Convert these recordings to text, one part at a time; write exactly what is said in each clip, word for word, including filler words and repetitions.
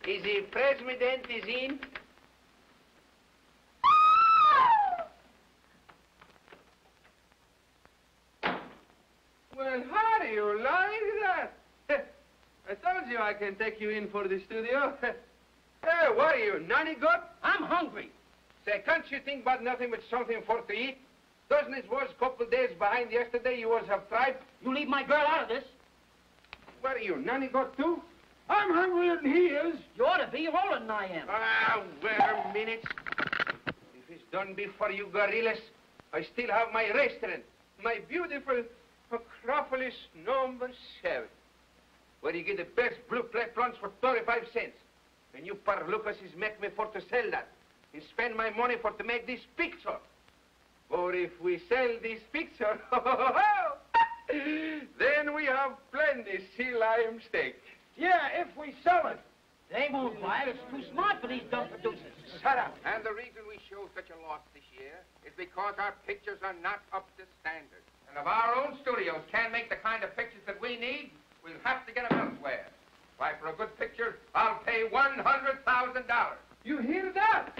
Is the president is in? Well, how do you like that? I told you I can take you in for the studio. Hey, what are you, nanny goat? I'm hungry. Say, can't you think about nothing but something for to eat? Doesn't it was a couple days behind yesterday you was have tried? You leave my girl out of this. What are you, nanny goat too? I'm hungrier than he is. You ought to be. You're older than I am. Ah, wait a minute. If it's done before you gorillas, I still have my restaurant. My beautiful Acropolis number seven. Where you get the best blue plate prawns for thirty-five cents. And you par Lucases make me for to sell that. And spend my money for to make this picture. Or if we sell this picture, then we have plenty sea lime steak. Yeah, if we sell it. They won't buy it. It's too smart for these dumb producers. Shut up. And the reason we show such a loss this year is because our pictures are not up to standard. And if our own studios can't make the kind of pictures that we need, we'll have to get them elsewhere. Why, for a good picture, I'll pay one hundred thousand dollars. You hear that?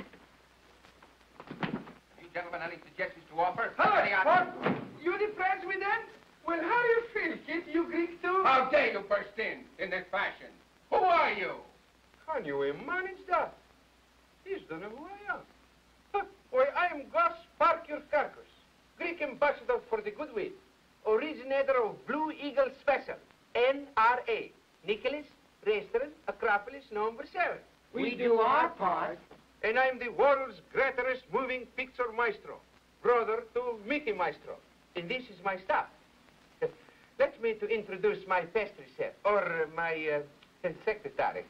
You gentlemen, any suggestions to offer? Hello, Any what? You the president? Well, how do you feel, kid? You Greek too? How dare you burst in, in this fashion? Who are you? Can you manage that? He's done who I am. Huh, why, I am Gus Parkyurkarkos, Greek ambassador for the goodwill, originator of Blue Eagle Special, N R A, Nicholas Restaurant, Acropolis number seven. We do our part. And I'm the world's greatest moving picture maestro, brother to Mickey Maestro. And this is my staff. Let me to introduce my pastry chef, or uh, my uh, secretary.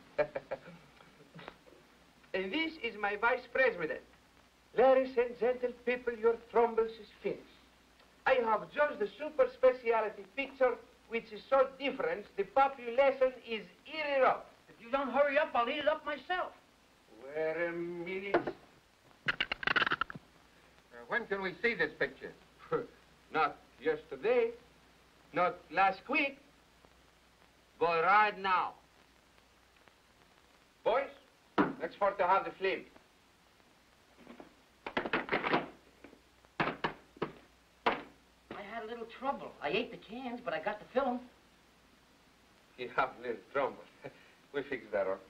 And this is my vice president. Ladies and gentle people, your trombles is finished. I have just the super speciality picture, which is so different, the population is eating it up. If you don't hurry up, I'll eat it up myself. Wait a minute. Uh, when can we see this picture? Not yesterday, not last week, but right now. Boys, let's for to have the flame. I had a little trouble. I ate the cans, but I got the film. You have a little trouble. We fix that up.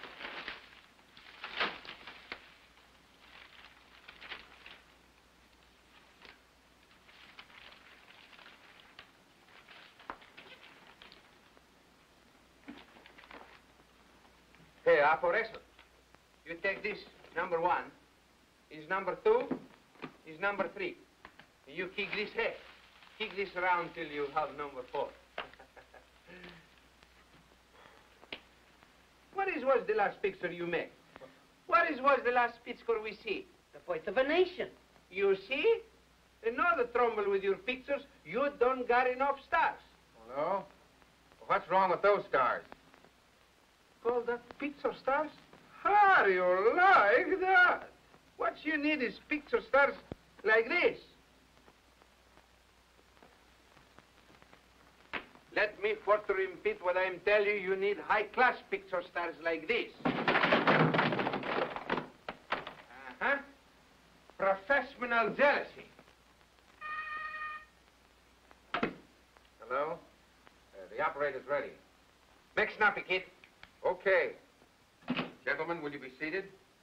Hey, Aporeso, you take this, number one, is number two, is number three. You kick this head. Kick this around till you have number four. What is was the last picture you made? What is was the last picture we see? The Birth of a Nation. You see? Another trouble with your pictures, you don't got enough stars. Oh, no? Well, what's wrong with those stars? Call that picture stars? How do you like that? What you need is picture stars like this. Let me further repeat what I'm telling you. You need high-class picture stars like this. Uh-huh. Professional jealousy. Hello? Uh, the operator's ready. Make snappy, kid. Okay. Gentlemen, will you be seated?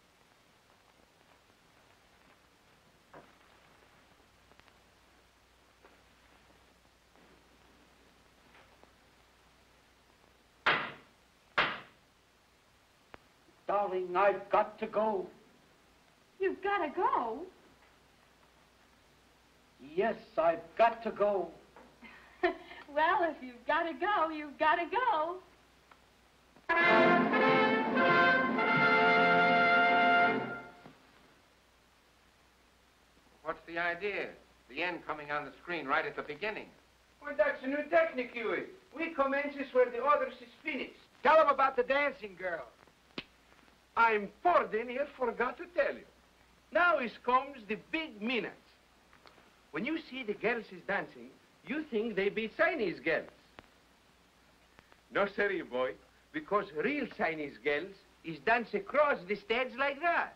Darling, I've got to go. You've got to go? Yes, I've got to go. Well, if you've got to go, you've got to go. What's the idea? The end coming on the screen right at the beginning. Well, that's a new technique, Huey. We commences where the others is finished. Tell him about the dancing girl. I'm pardon here forgot to tell you. Now is comes the big minutes. When you see the girls is dancing, you think they be Chinese girls. No, sir, boy. Because real Chinese girls is dance across the stage like that.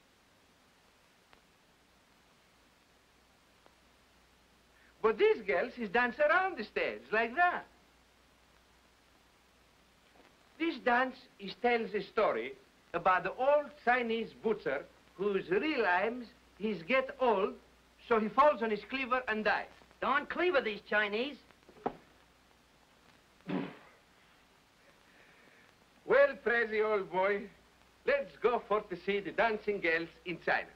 But these girls is dance around the stage like that. This dance is tells a story about the old Chinese butcher whose real aims he's get old, so he falls on his cleaver and dies. Darn cleaver, these Chinese. Well, Prezi, old boy, let's go for to see the dancing girls in China.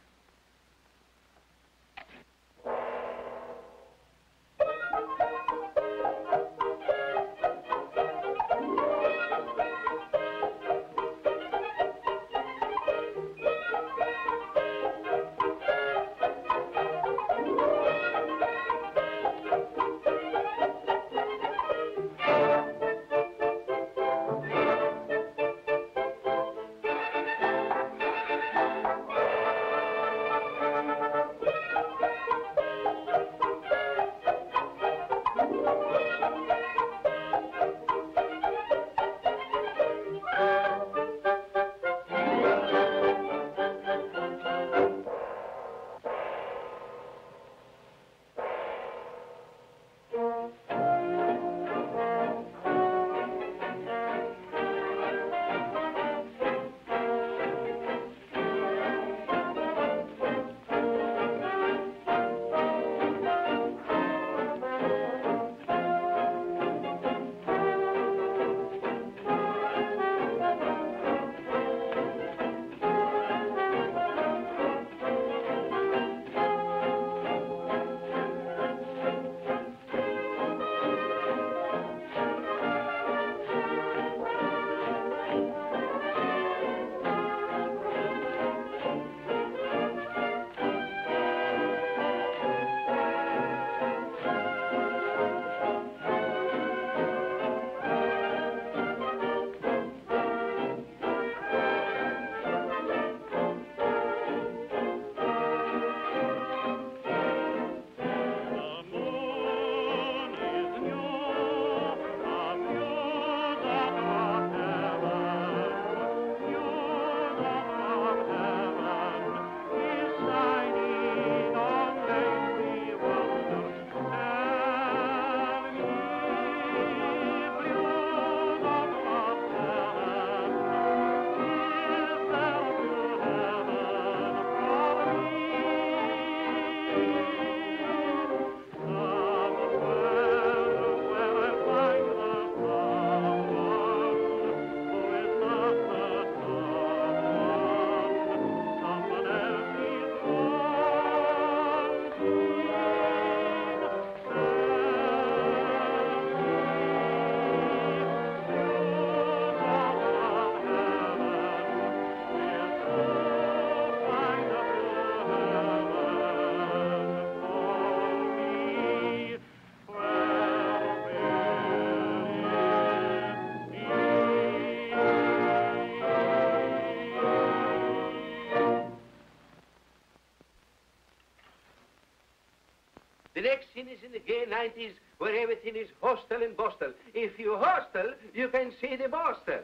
The next scene is in the gay nineties, where everything is hostel and bostel. If you hostel, you can see the bostel.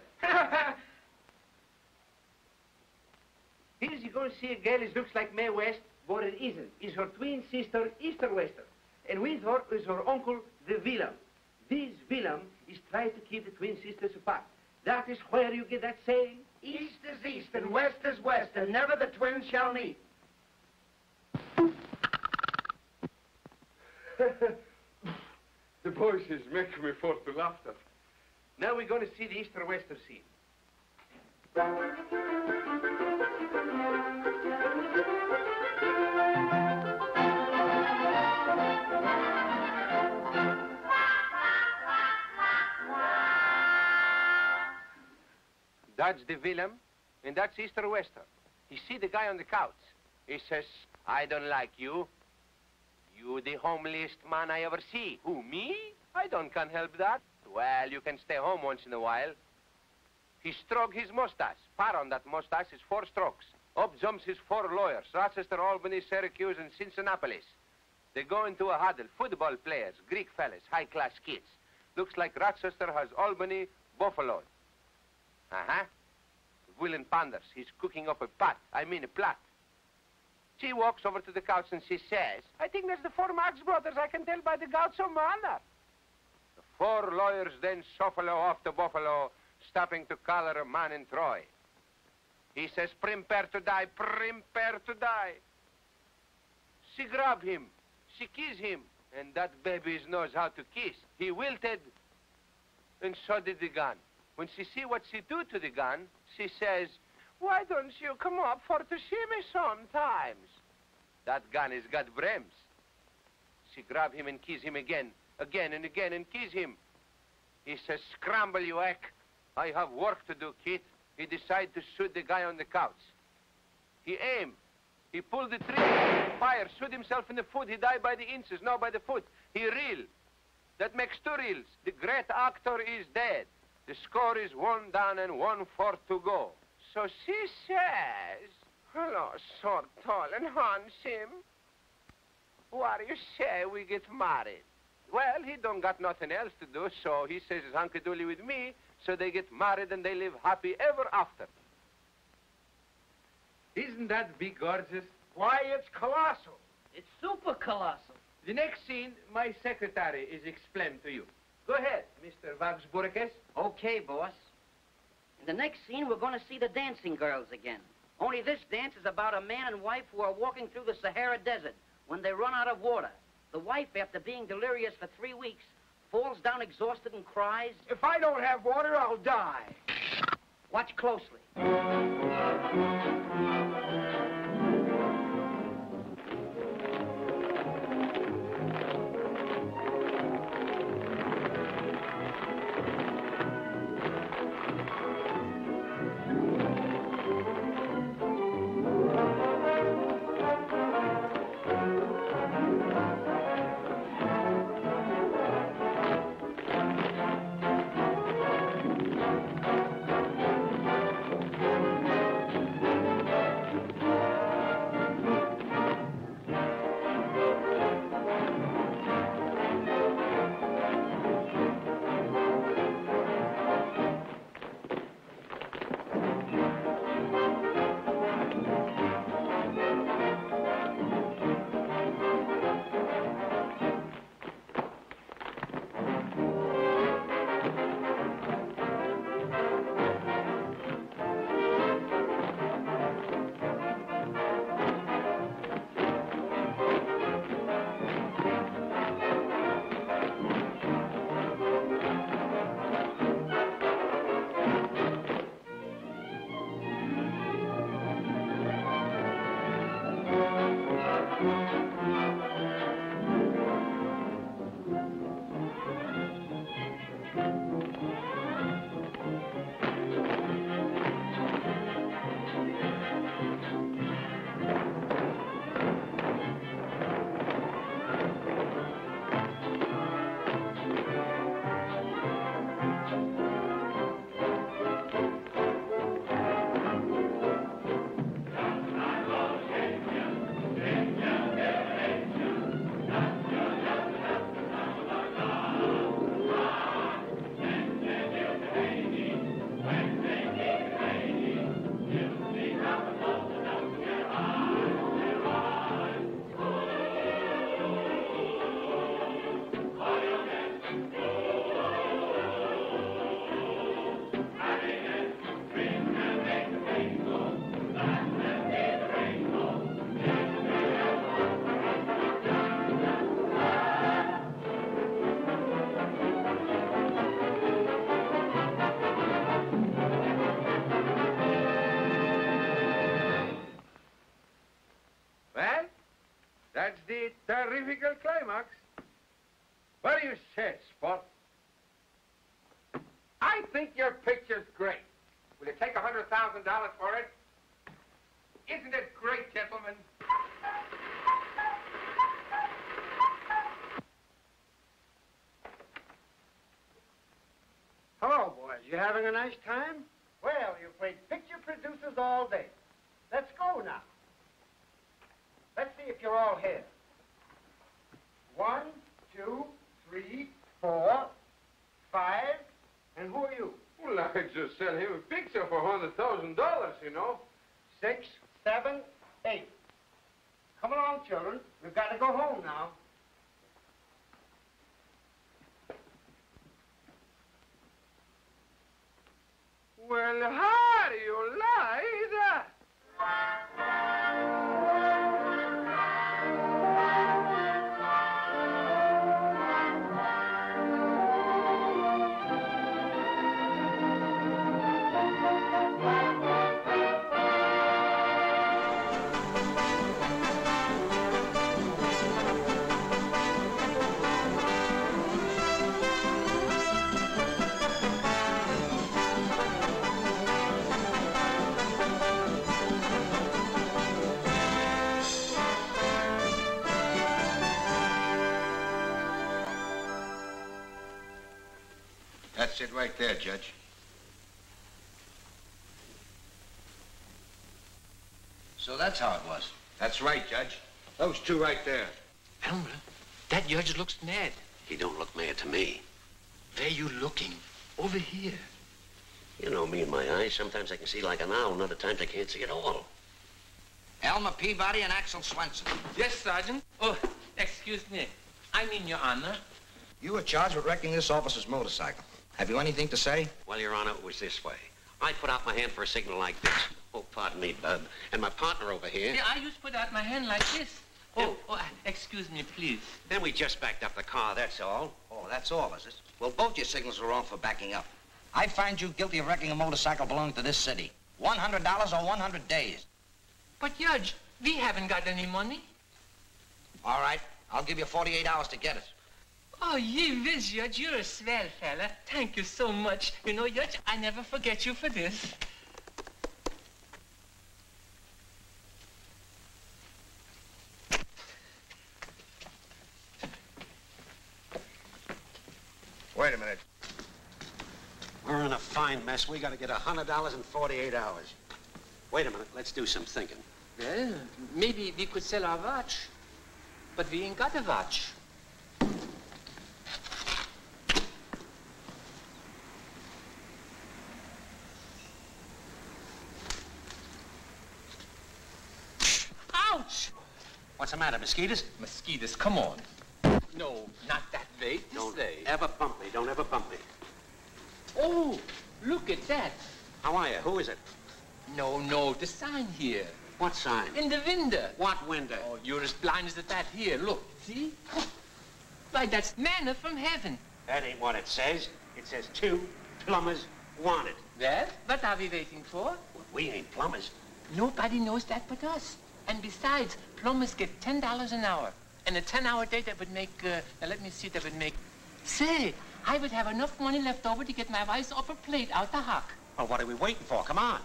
Here you're going to see a girl who looks like Mae West, but it isn't. It's her twin sister, Easter Wester. And with her is her uncle, the villain. This villain is trying to keep the twin sisters apart. That is where you get that saying, East is east and west is west, and never the twins shall meet. The boys is making me fall to laughter. Now we're going to see the Easter Wester scene. That's the villain, and that's Easter Wester. He see the guy on the couch. He says, I don't like you. You the homeliest man I ever see. Who, me? I don't can help that. Well, you can stay home once in a while. He stroke his mustache. Par on that mustache is four strokes. Up jumps his four lawyers, Rochester, Albany, Syracuse, and Cincinnati. They go into a huddle. Football players, Greek fellas, high-class kids. Looks like Rochester has Albany buffaloed. Uh-huh. Willem Panders. He's cooking up a pot. I mean a plot. She walks over to the couch and she says, I think that's the four Marx brothers. I can tell by the gouts of manner. The four lawyers then shuffle off to Buffalo, stopping to collar a man in Troy. He says, prepare to die, prepare to die. She grab him. She kiss him. And that baby knows how to kiss. He wilted, and so did the gun. When she see what she do to the gun, she says, why don't you come up for to see me sometimes? That gun has got brems. She grab him and kiss him again, again and again, and kiss him. He says, scramble, you hack. I have work to do, kid. He decide to shoot the guy on the couch. He aim. He pulled the trigger, fire, shoot himself in the foot. He died by the inches, not by the foot. He reel. That makes two reels. The great actor is dead. The score is one down and one fourth to go. So she says, hello, so tall and handsome. What do you say we get married? Well, he don't got nothing else to do, so he says it's hunky-dooley with me, so they get married and they live happy ever after. Isn't that big gorgeous? Why, it's colossal. It's super colossal. The next scene, my secretary is explained to you. Go ahead, Mister Vagsburkes. Okay, boss. In the next scene, we're going to see the dancing girls again. Only this dance is about a man and wife who are walking through the Sahara Desert when they run out of water. The wife, after being delirious for three weeks, falls down exhausted and cries, If I don't have water, I'll die. watch closely. That's the terrifical climax. What do you say, Spot? I think your picture's great. Will you take a hundred thousand dollars for it? Isn't it great, gentlemen? Hello, boys. You having a nice time? Well, you played picture producers all day. Let's go now. Let's see if you're all here. One, two, three, four, five, and who are you? Well, I just sell him a picture for one hundred thousand dollars, you know. Six, seven, eight. Come along, children. We've got to go home now. Well, how do you like that? That's it right there, Judge. So that's how it was. That's right, Judge. Those two right there. Elmer, that judge looks mad. He don't look mad to me. Where you looking? Over here. You know me and my eyes. Sometimes I can see like an owl, and other times I can't see at all. Elmer Peabody and Axel Swenson. Yes, Sergeant. Oh, excuse me. I mean, Your Honor. You were charged with wrecking this officer's motorcycle. Have you anything to say? Well, Your Honor, it was this way. I put out my hand for a signal like this. Oh, pardon me, Bub. And my partner over here. Yeah, I used to put out my hand like this. Oh, oh, excuse me, please. Then we just backed up the car, that's all. Oh, that's all, is it? Well, both your signals were wrong for backing up. I find you guilty of wrecking a motorcycle belonging to this city. one hundred dollars or one hundred days. But, Judge, we haven't got any money. All right. I'll give you forty-eight hours to get it. Oh, ye whiz, Judge, you're a swell fella. Thank you so much. You know, Judge, I never forget you for this. Wait a minute. We're in a fine mess. We got to get one hundred dollars in forty-eight hours. Wait a minute. Let's do some thinking. Well, maybe we could sell our watch. But we ain't got a watch. Ouch! What's the matter, mosquitoes? Mosquitoes, come on. No, not that way. This Don't way. ever bump me. Don't ever bump me. Oh, look at that. How are you? Who is it? No, no, the sign here. What sign? In the window. What window? Oh, you're as blind as the bat here. Look, see? Why, that's manna from heaven. That ain't what it says. It says two plumbers wanted. Well, what are we waiting for? Well, we ain't plumbers. Nobody knows that but us. And besides, plumbers get ten dollars an hour. And a ten-hour day, that would make, uh, now let me see, that would make... Say, I would have enough money left over to get my wife's upper plate out the hock. Well, what are we waiting for? Come on.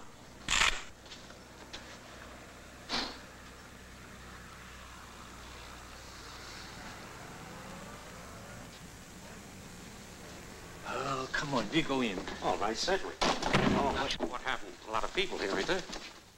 Oh, come on, we go in. All right, certainly. Oh, what, what happened? A lot of people here, ain't there?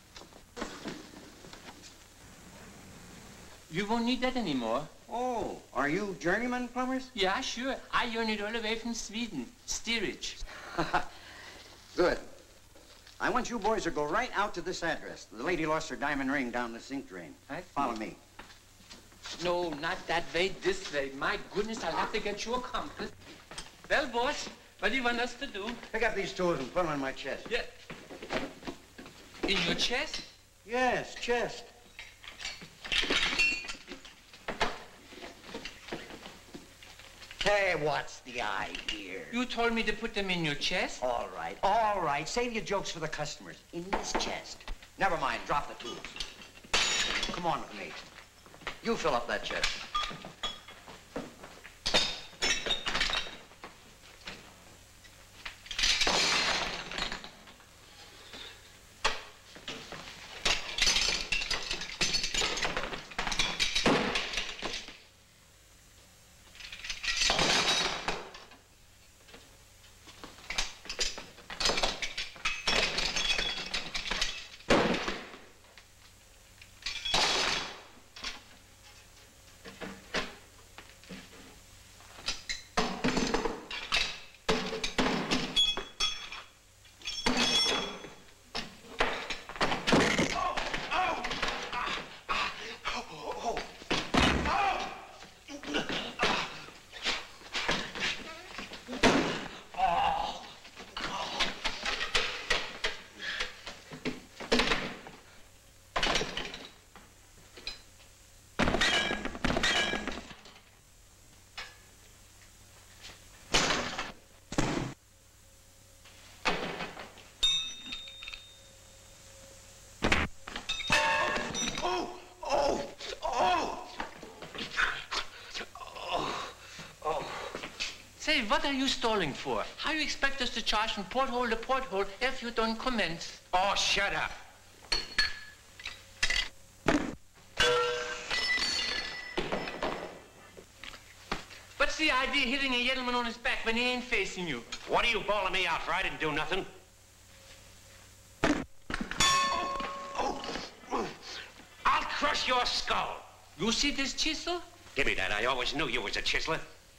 You won't need that anymore. Oh, are you journeyman plumbers? Yeah, sure. I earned it all the way from Sweden. Steerage. Good. I want you boys to go right out to this address. The lady lost her diamond ring down the sink drain. I see. Follow me. No, not that way, this way. My goodness, I'll have to get you a compass. Well, boss, what do you want us to do? Pick up these tools and put them on my chest. Yeah. In your chest? Yes, chest. Hey, what's the idea? You told me to put them in your chest? All right, all right. Save your jokes for the customers. In this chest. Never mind, drop the tools. Come on with me. You fill up that chest. what are you stalling for? How you expect us to charge from porthole to porthole if you don't commence? Oh, shut up. What's the idea of hitting a gentleman on his back when he ain't facing you? What are you bawling me out for? I didn't do nothing. I'll crush your skull. You see this chisel? Give me that. I always knew you was a chiseler.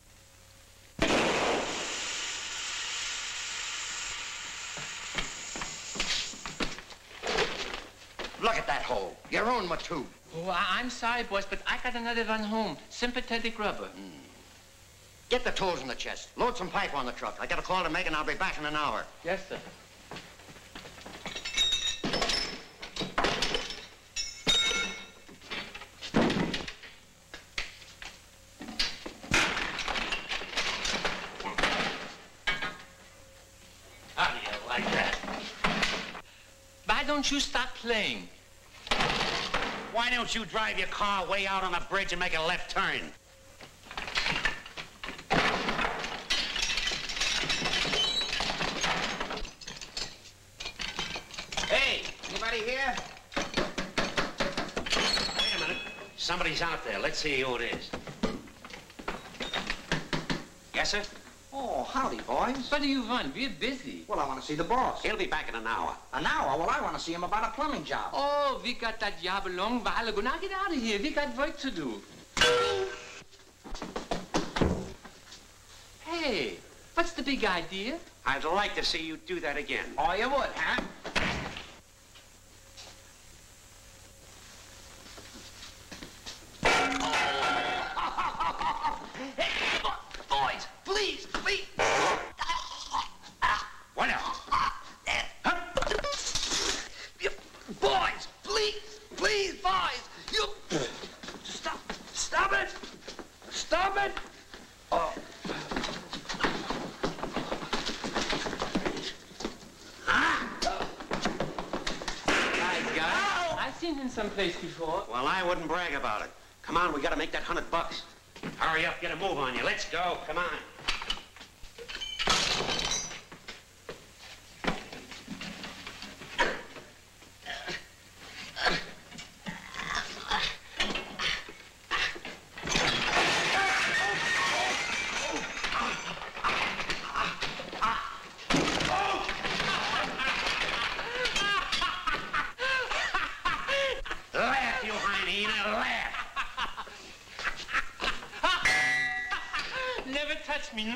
Look at that hole. Your own Matube. Oh, I I'm sorry, boss, but I got another one home. Sympathetic rubber. Mm. Get the tools in the chest. Load some pipe on the truck. I got a call to make and I'll be back in an hour. Yes, sir. How do you like that? Why don't you stop playing? Why don't you drive your car way out on the bridge and make a left turn? Hey, anybody here? Wait a minute. Somebody's out there. Let's see who it is. Yes, sir? Oh, howdy, boys. What do you want? We're busy. Well, I want to see the boss. He'll be back in an hour. An hour? Well, I want to see him about a plumbing job. Oh, we got that job a long while ago. Now get out of here. We got work to do. Hey, what's the big idea? I'd like to see you do that again. Oh, you would, huh? Boys, please, please. What now? Boys, please, please, boys. You stop, stop it, stop it. Oh. My God, I've seen him someplace before. Well, I wouldn't brag about it. Come on, we gotta make that hundred bucks. Hurry up, get a move on you. Let's go. Come on. Laugh, you hyena, laugh. Never touch me.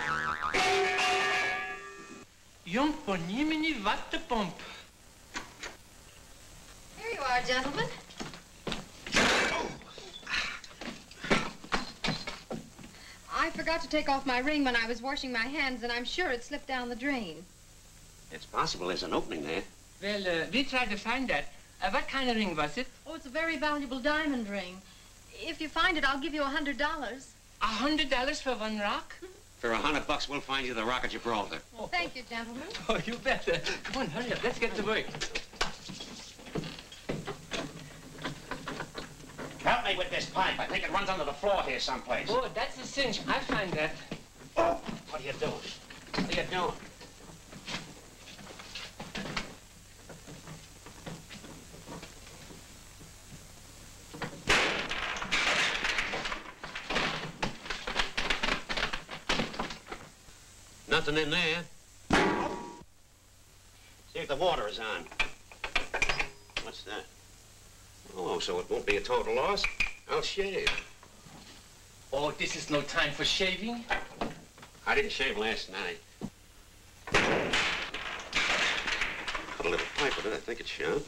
Jong ponimini wattepomp. Here you are, gentlemen. I forgot to take off my ring when I was washing my hands, and I'm sure it slipped down the drain. It's possible there's an opening there. Well, uh, we tried to find that. Uh, what kind of ring was it? Oh, it's a very valuable diamond ring. If you find it, I'll give you a hundred dollars. A hundred dollars for one rock? For a hundred bucks, we'll find you the Rock of Gibraltar. Oh. Thank you, gentlemen. Oh, you better. Come on, hurry up. Let's get to work. Help me with this pipe. I think it runs under the floor here someplace. Oh, that's a cinch. I'll find that. Oh, what are you doing? What are you doing? Nothing in there. See if the water is on. What's that? Oh, so it won't be a total loss. I'll shave. Oh, this is no time for shaving. I didn't shave last night. Put a little pipe in it. I think it's sharp.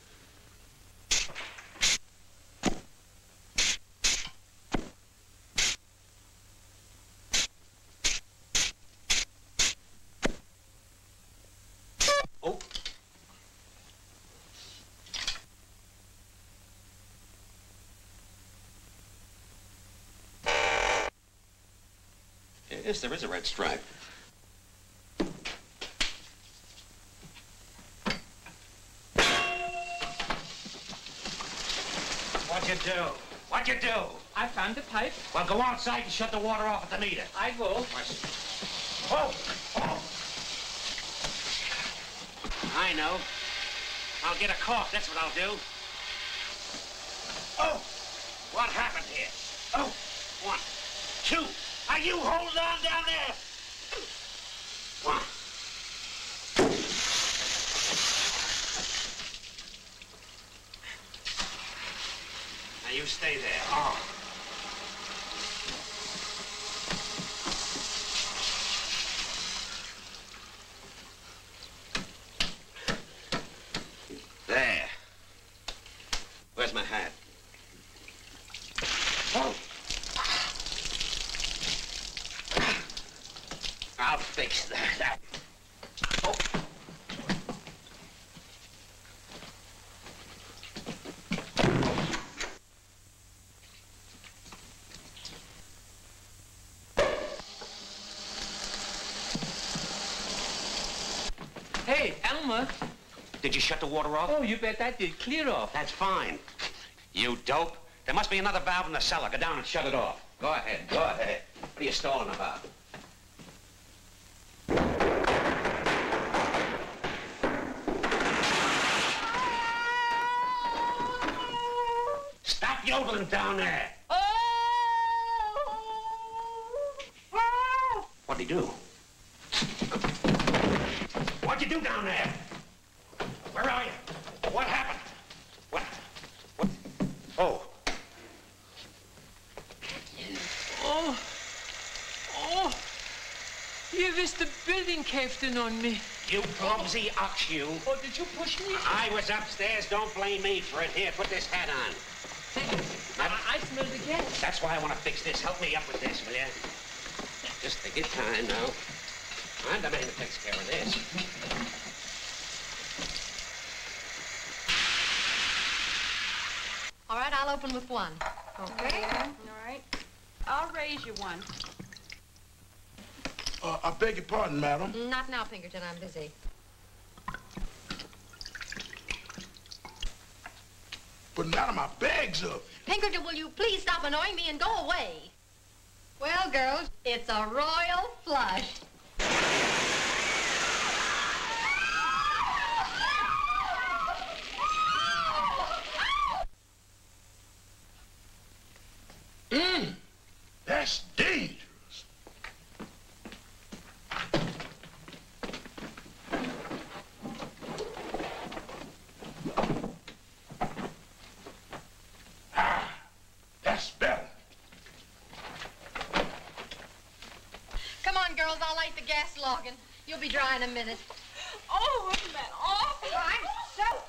Oh. Yes, there is a red stripe. What'd you do? What'd you do? I found the pipe. Well, go outside and shut the water off at the meter. I will. Why, Oh, oh. I know. I'll get a cork, that's what I'll do. Oh, what happened here? Oh, one, two. Are you hold on down there? One. Now you stay there. Oh. There. Where's my hat? Oh. I'll fix that. Oh. Hey, Elmer. Did you shut the water off? Oh, you bet I did. Clear off. That's fine. You dope. There must be another valve in the cellar. Go down and shut it off. Go ahead. Go ahead. What are you stalling about? Stop yodeling down there. What'd he do? What'd you do down there? Where are you? What happened? What? What? Oh. Oh. Oh. You wish the building caved in on me. You clumsy ox, you. Oh, did you push me? I was upstairs. Don't blame me for it. Here, put this hat on. I, I smell the gas. That's why I want to fix this. Help me up with this, will you? Just take your time now. I'm the man who takes care of this. All right, I'll open with one. Okay. All right. I'll raise you one. Uh, I beg your pardon, madam. Not now, Pinkerton. I'm busy. But madam, my bag's up. Pinkerton, will you please stop annoying me and go away? Well, girls, it's a royal flush. Mmm, that's dangerous. Ah, that's better. Come on, girls, I'll light the gas login. You'll be dry in a minute. Oh, isn't that awful? I'm soaked.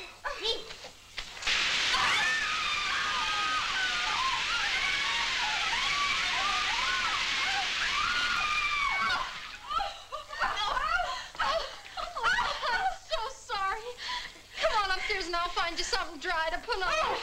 And I'll find you something dry to put on. Oh.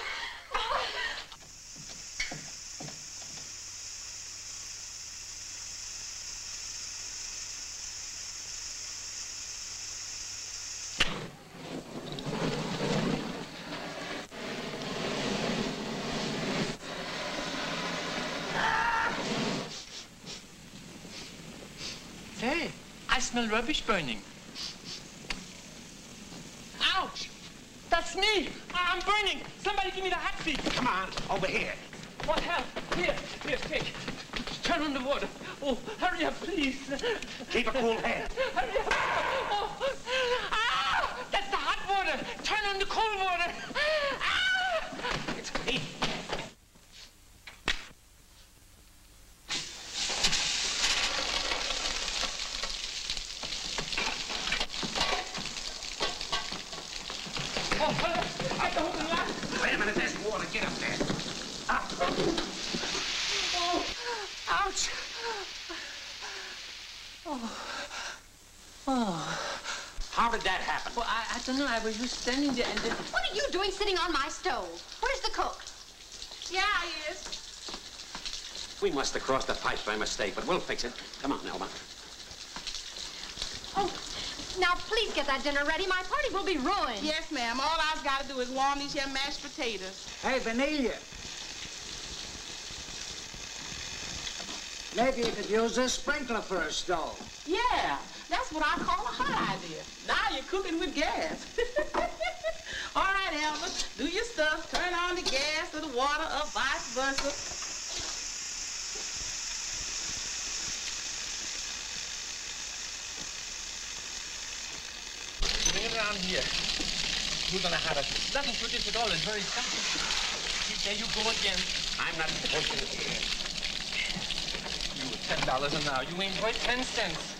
Hey, I smell rubbish burning. Ouch! That's me! I'm burning! Somebody give me the hot seat! Come on, over here. What help? Here, here, take. Turn on the water. Oh, hurry up, please. Keep a cool head. Hurry up. Oh, ah! That's the hot water. Turn on the cold water. Ah! It's me. Wait a minute, there's water. Get up there. Up. Oh, ouch. Oh. Oh. How did that happen? Well, I, I don't know. I was just standing there and then... What are you doing sitting on my stove? Where's the cook? Yeah, he is. We must have crossed the pipes by mistake, but we'll fix it. Come on, Elma. Oh, now please get that dinner ready. My party will be ruined. Yes, ma'am. All I've got to do is warm these here mashed potatoes. Hey, Vanilla. Maybe you could use this sprinkler for a stove. Yeah, that's what I call a hot idea. Now you're cooking with gas. All right, Albert, do your stuff. Turn on the gas or the water or vice versa. Bring it around here. We're gonna have it. Nothing to this at all. It's very simple. See, there you go again. I'm not pushing it here. You were ten dollars an hour. You ain't worth ten cents.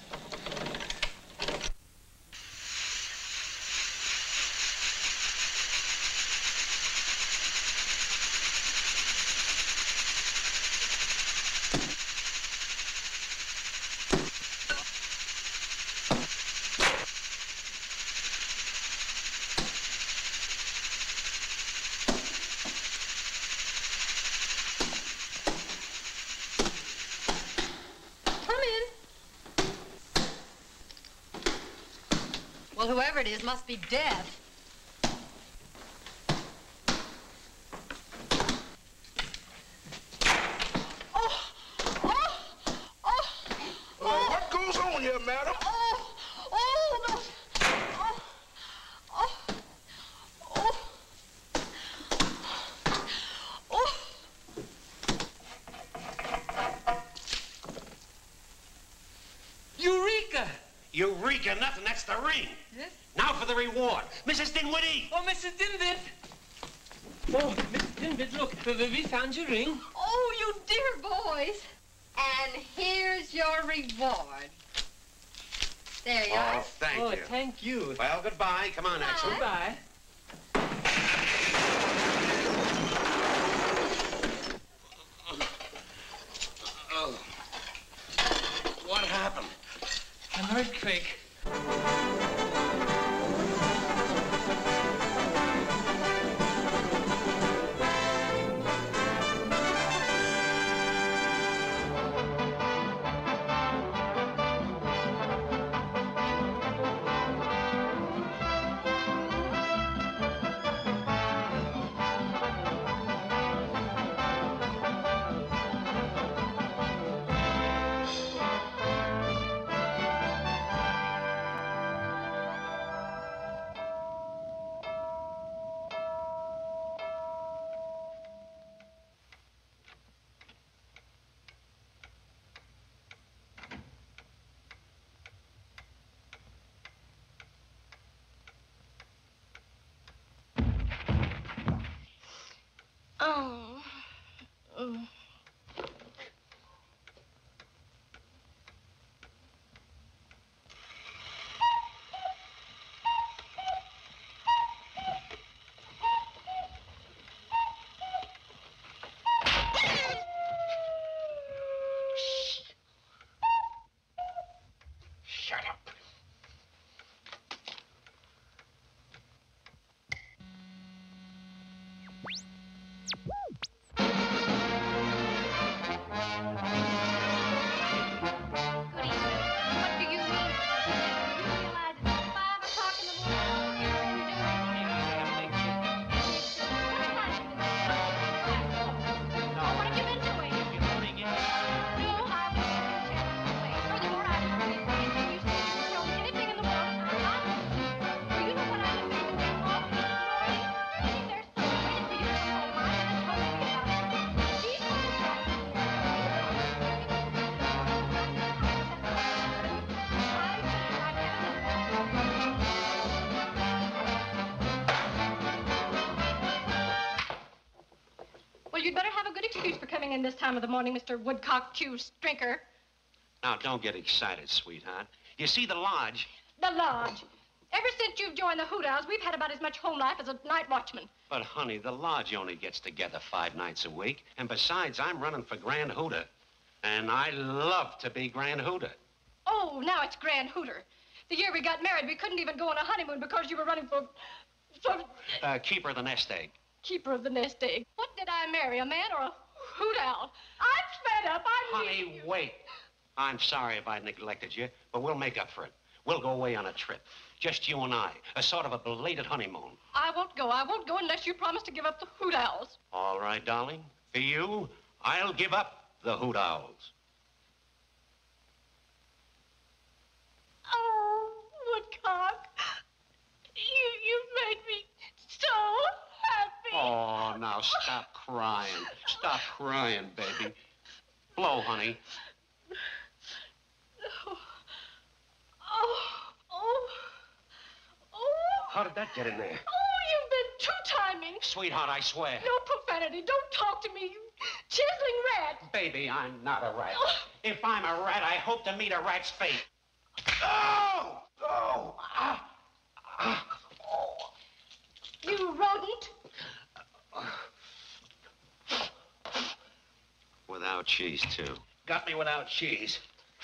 Well, whoever it is must be deaf. Oh, oh, oh, uh, what goes on here, madam? Oh, oh, the, oh, oh, oh, oh. Eureka! Eureka, nothing. That's the ring. Yes? Now for the reward. Missus Dinwiddie. Oh, Missus Dinwiddie. Oh, Missus Dinwiddie, look, we found your ring. Oh, you dear boys. And here's your reward. There you are. Oh, thank oh, you. thank you. Well, goodbye. Come on, Axel. Goodbye. Oh. What happened? An earthquake. Oh. Oh. Shut up. Well, you'd better have a good excuse for coming in this time of the morning, Mister Woodcock Q Strinker. Now, don't get excited, sweetheart. You see, the lodge... The lodge. Ever since you've joined the Hoot Owls, we've had about as much home life as a night watchman. But, honey, the lodge only gets together five nights a week. And besides, I'm running for Grand Hooter. And I love to be Grand Hooter. Oh, now it's Grand Hooter. The year we got married, we couldn't even go on a honeymoon because you were running for... for... Uh, keeper of the nest egg. Keeper of the nest egg. What did I marry, a man or a hoot owl? I'm fed up. I'm Honey, leaving you. wait. I'm sorry if I neglected you, but we'll make up for it. We'll go away on a trip. Just you and I. A sort of a belated honeymoon. I won't go. I won't go unless you promise to give up the hoot owls. All right, darling. For you, I'll give up the Hoot Owls. Woodcock, you, you've made me so happy. Oh, now stop crying. Stop crying, baby. Blow, honey. Oh, oh, oh, oh. How did that get in there? Oh, you've been two-timing. Sweetheart, I swear. No profanity. Don't talk to me, you chiseling rat. Baby, I'm not a rat. Oh. If I'm a rat, I hope to meet a rat's fate. Oh! Oh! Ah! Ah! Oh. You rodent. Without cheese, too. Got me without cheese.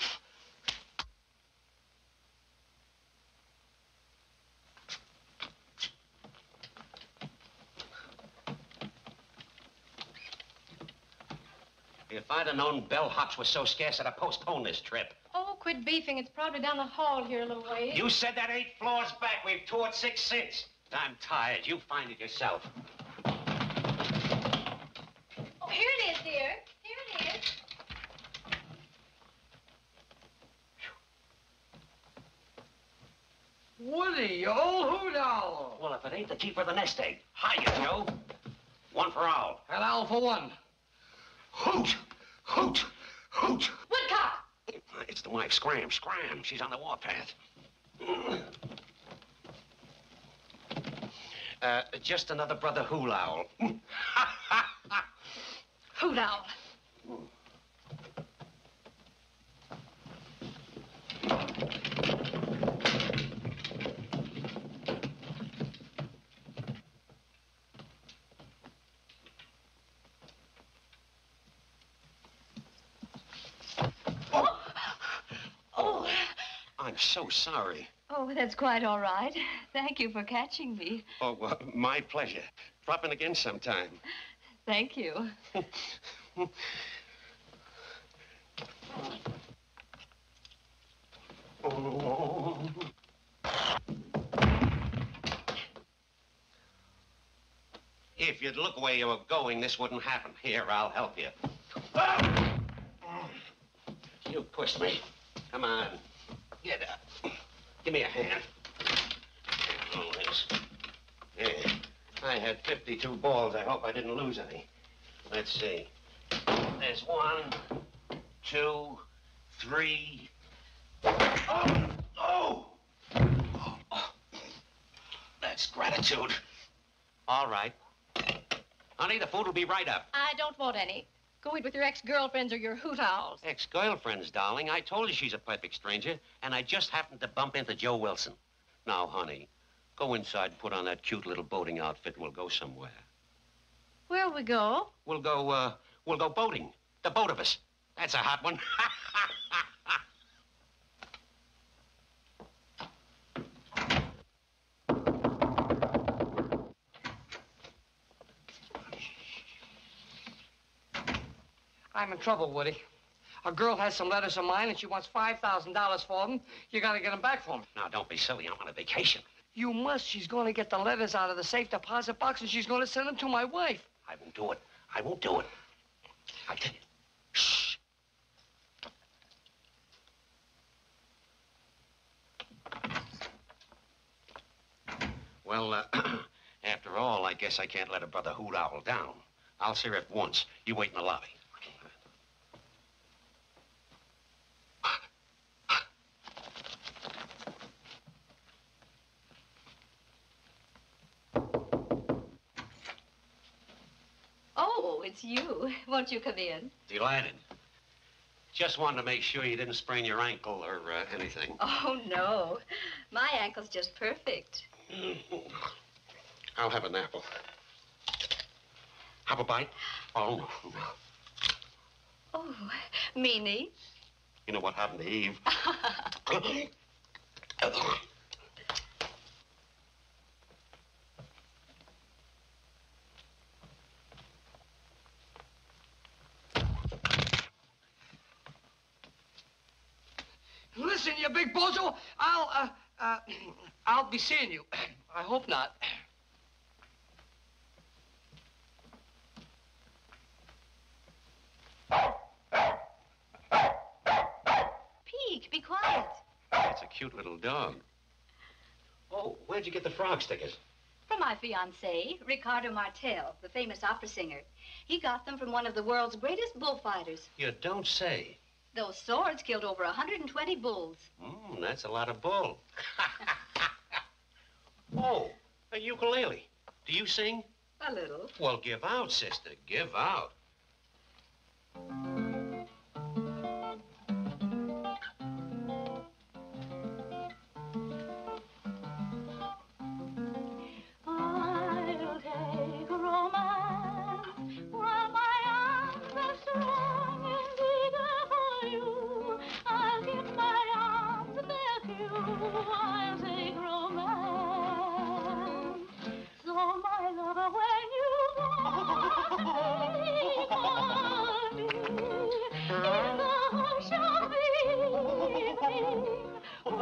If I'd have known bellhops were so scarce, I'd have postponed this trip. Oh, quit beefing. It's probably down the hall here a little ways. You said that eight floors back. We've toured six since. I'm tired. You find it yourself. Oh, here it is, dear. Here it is. Woody, you old hoot owl. Well, if it ain't the keeper of the nest egg. Hiya, Joe. One for all. An owl for one. Hoot! Hoot! Hoot! Woodcock! It's the wife. Scram, scram. She's on the warpath. Uh, just another brother hool owl. Hoot owl. I'm so sorry. Oh, that's quite all right. Thank you for catching me. Oh, well, my pleasure. Drop in again sometime. Thank you. Oh. If you'd look where you were going, this wouldn't happen. Here, I'll help you. Ah! You pushed me. Come on. Get up. Give me a hand. Oh, this. Yeah. I had fifty-two balls. I hope I didn't lose any. Let's see. There's one, two, three. Oh! Oh! Oh. That's gratitude. All right. Honey, the food will be right up. I don't want any. Go eat with your ex-girlfriends or your hoot owls. Ex-girlfriends, darling. I told you she's a perfect stranger, and I just happened to bump into Joe Wilson. Now, honey, go inside and put on that cute little boating outfit, and we'll go somewhere. Where'll we go? We'll go, uh, we'll go boating. The boat of us. That's a hot one. I'm in trouble, Woody. A girl has some letters of mine, and she wants five thousand dollars for them. You gotta get them back for me. Now, don't be silly. I'm on a vacation. You must. She's gonna get the letters out of the safe deposit box, and she's gonna send them to my wife. I won't do it. I won't do it. I tell you. Shh. Well, uh, after all, I guess I can't let a brother hoot owl down. I'll see her at once. You wait in the lobby. Oh, it's you. Won't you come in? Delighted. Just wanted to make sure you didn't sprain your ankle or uh, anything. Oh, no. My ankle's just perfect. I'll have an apple. Have a bite? Oh, no, no. Oh, meanie. You know what happened to Eve? Listen, you big bozo, I'll, uh, uh, I'll be seeing you. I hope not. Peek, be quiet. It's a cute little dog. Where'd you get the frog stickers? From my fiancé, Ricardo Martel, the famous opera singer. He got them from one of the world's greatest bullfighters. You don't say. Those swords killed over one hundred twenty bulls. Mm, that's a lot of bull. Oh, a ukulele. Do you sing? A little. Well, give out, sister. Give out. I'll take romance while my arms are strong and eager for you. I'll give my arms there to you. I'll take romance. So, my lover, when you want me, call me in the hush of the evening. When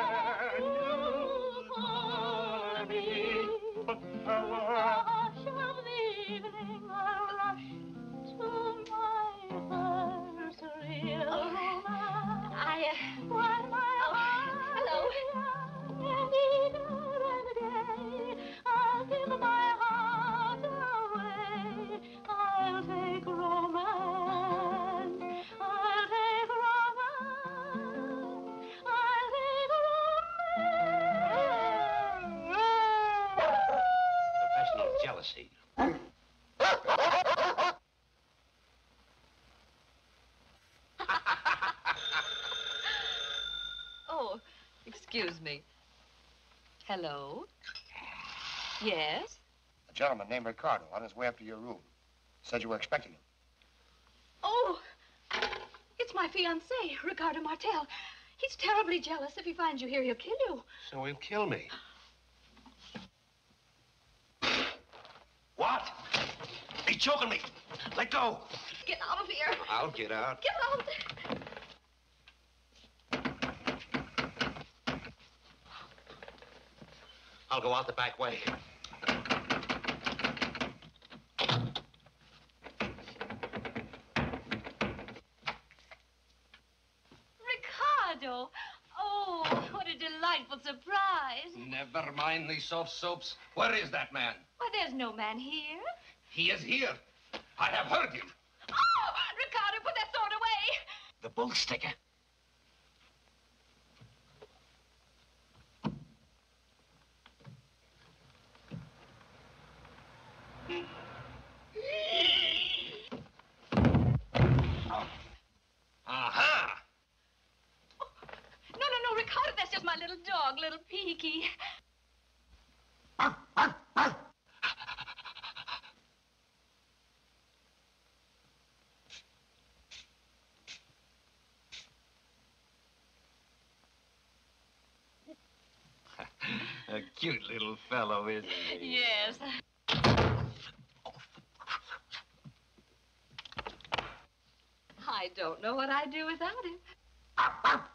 you call me. In the hush of the evening, I'll rush to my first real romance. I, uh... While my heart hello. And eager and gay, I'll give my heart away. I'll take romance. I'll take romance. I'll take romance. Professional jealousy. Oh, excuse me. Hello? Yes? A gentleman named Ricardo on his way up to your room. Said you were expecting him. Oh, it's my fiancé, Ricardo Martel. He's terribly jealous. If he finds you here, he'll kill you. So he'll kill me. What? He's choking me. Let go. Get out of here. I'll get out. Get out. I'll go out the back way. Ricardo. Oh, what a delightful surprise. Never mind these soft soaps. Where is that man? Why, there's no man here. He is here. I have heard him. Oh, Ricardo, put that sword away. The bull sticker. Aha! No, no, no, Ricardo, that's just my little dog, little Peaky. A cute little fellow, isn't he? Yes. I don't know what I'd do without him.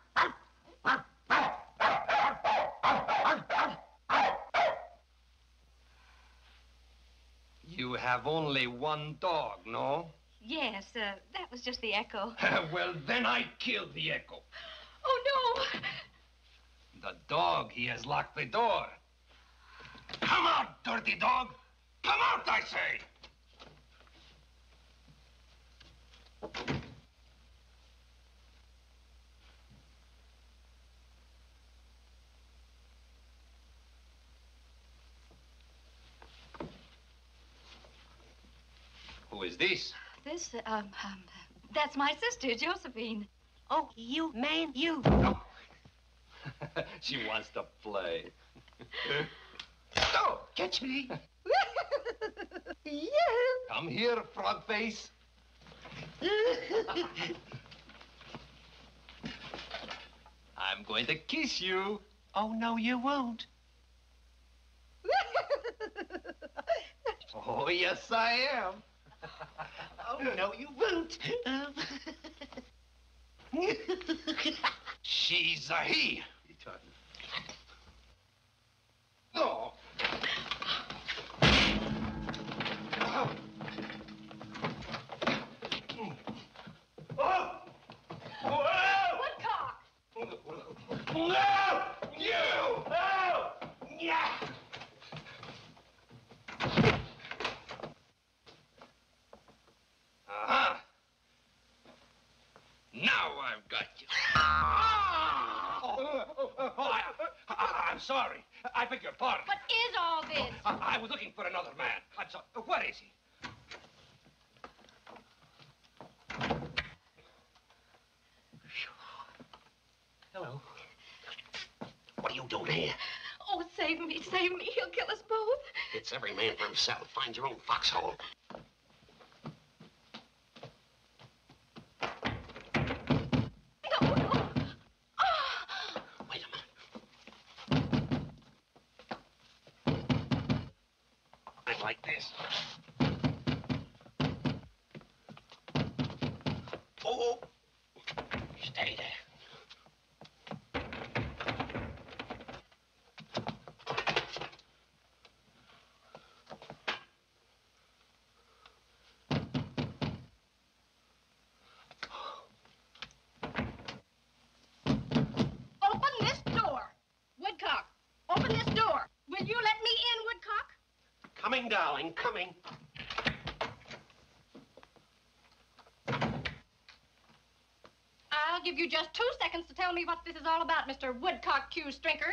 You have only one dog, no? Yes, uh, that was just the echo. Well, then I killed the echo. Oh, no! The dog, he has locked the door. Come out, dirty dog. Come out, I say. Who is this? This, um, um, that's my sister, Josephine. Oh, you, man, you. She wants to play. Oh, catch me. Yeah. Come here, frog face. I'm going to kiss you. Oh, no, you won't. Oh, yes, I am. Oh, no, you won't. Um... She's a he. No. Oh. Oh. Woodcock! No! You! No! I'm sorry. I beg your pardon. What is all this? I, I was looking for another man. I'm sorry. What is he? Hello. What are you doing here? Oh, save me, save me. He'll kill us both. It's every man for himself. Find your own foxhole. No, no. Oh. Wait a minute. I like this. Oh, stay there. Open this door. Woodcock, open this door. Will you let me in, Woodcock? Coming, darling, coming. I'll give you just two seconds to tell me what this is all about, Mister Woodcock Q Strinker.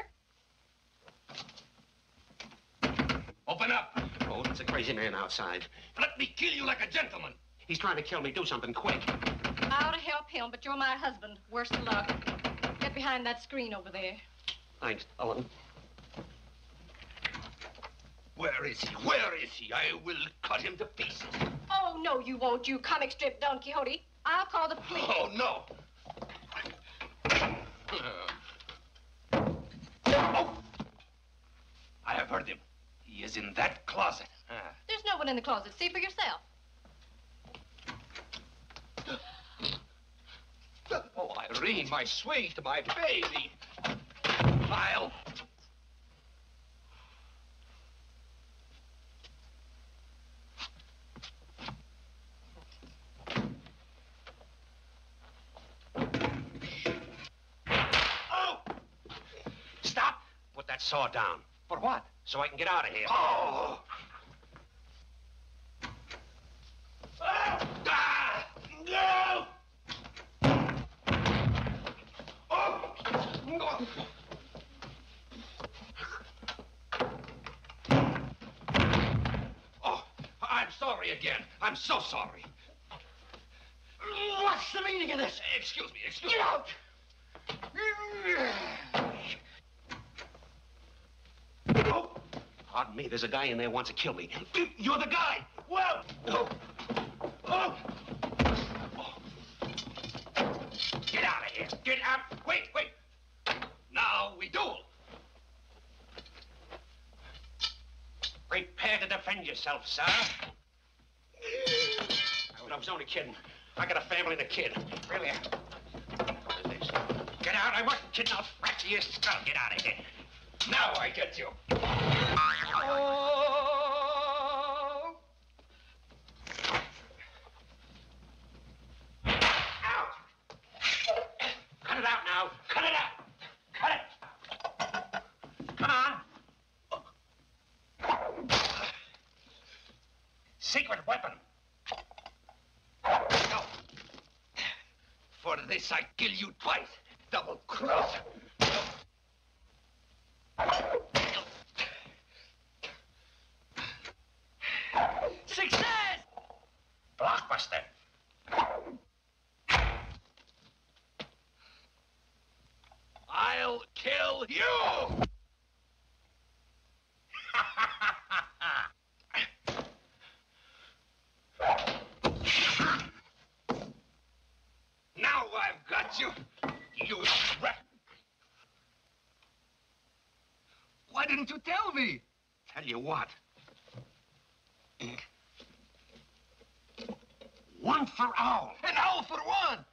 Open up. Oh, it's a crazy man outside. Let me kill you like a gentleman. He's trying to kill me. Do something quick. I ought to help him, but you're my husband. Worse than luck. Get behind that screen over there. Thanks, Ellen. Where is he? Where is he? I will cut him to pieces. Oh, no, you won't, you comic strip Don Quixote. I'll call the police. Oh, no. Oh! I have heard him. He is in that closet. Ah. There's no one in the closet. See for yourself. Oh, Irene, my sweet, my baby. I'll... Oh! Stop! Put that saw down. For what? So I can get out of here. Oh! Ah! No! Oh! No! Oh, I'm sorry again. I'm so sorry. What's the meaning of this? Excuse me, excuse Get me. out! Oh! Pardon me, there's a guy in there who wants to kill me. You're the guy. Well. Oh. Oh. Oh. Get out of here. Get out. Wait, wait. Now we duel. Prepare to defend yourself, sir. I was only kidding. I got a family and a kid. Really? What is this? Get out. I wasn't kidding. I'll fracture your skull. Get out of here. Now I get you. Oh! Out! Cut it out now. Cut it out. Cut it. Come on. Secret weapon. No. For this I kill you twice. Double cross. Success! Blockbuster. I'll kill you. Now I've got you. You rat. Why didn't you tell me? Tell you what. One for all. And all for one.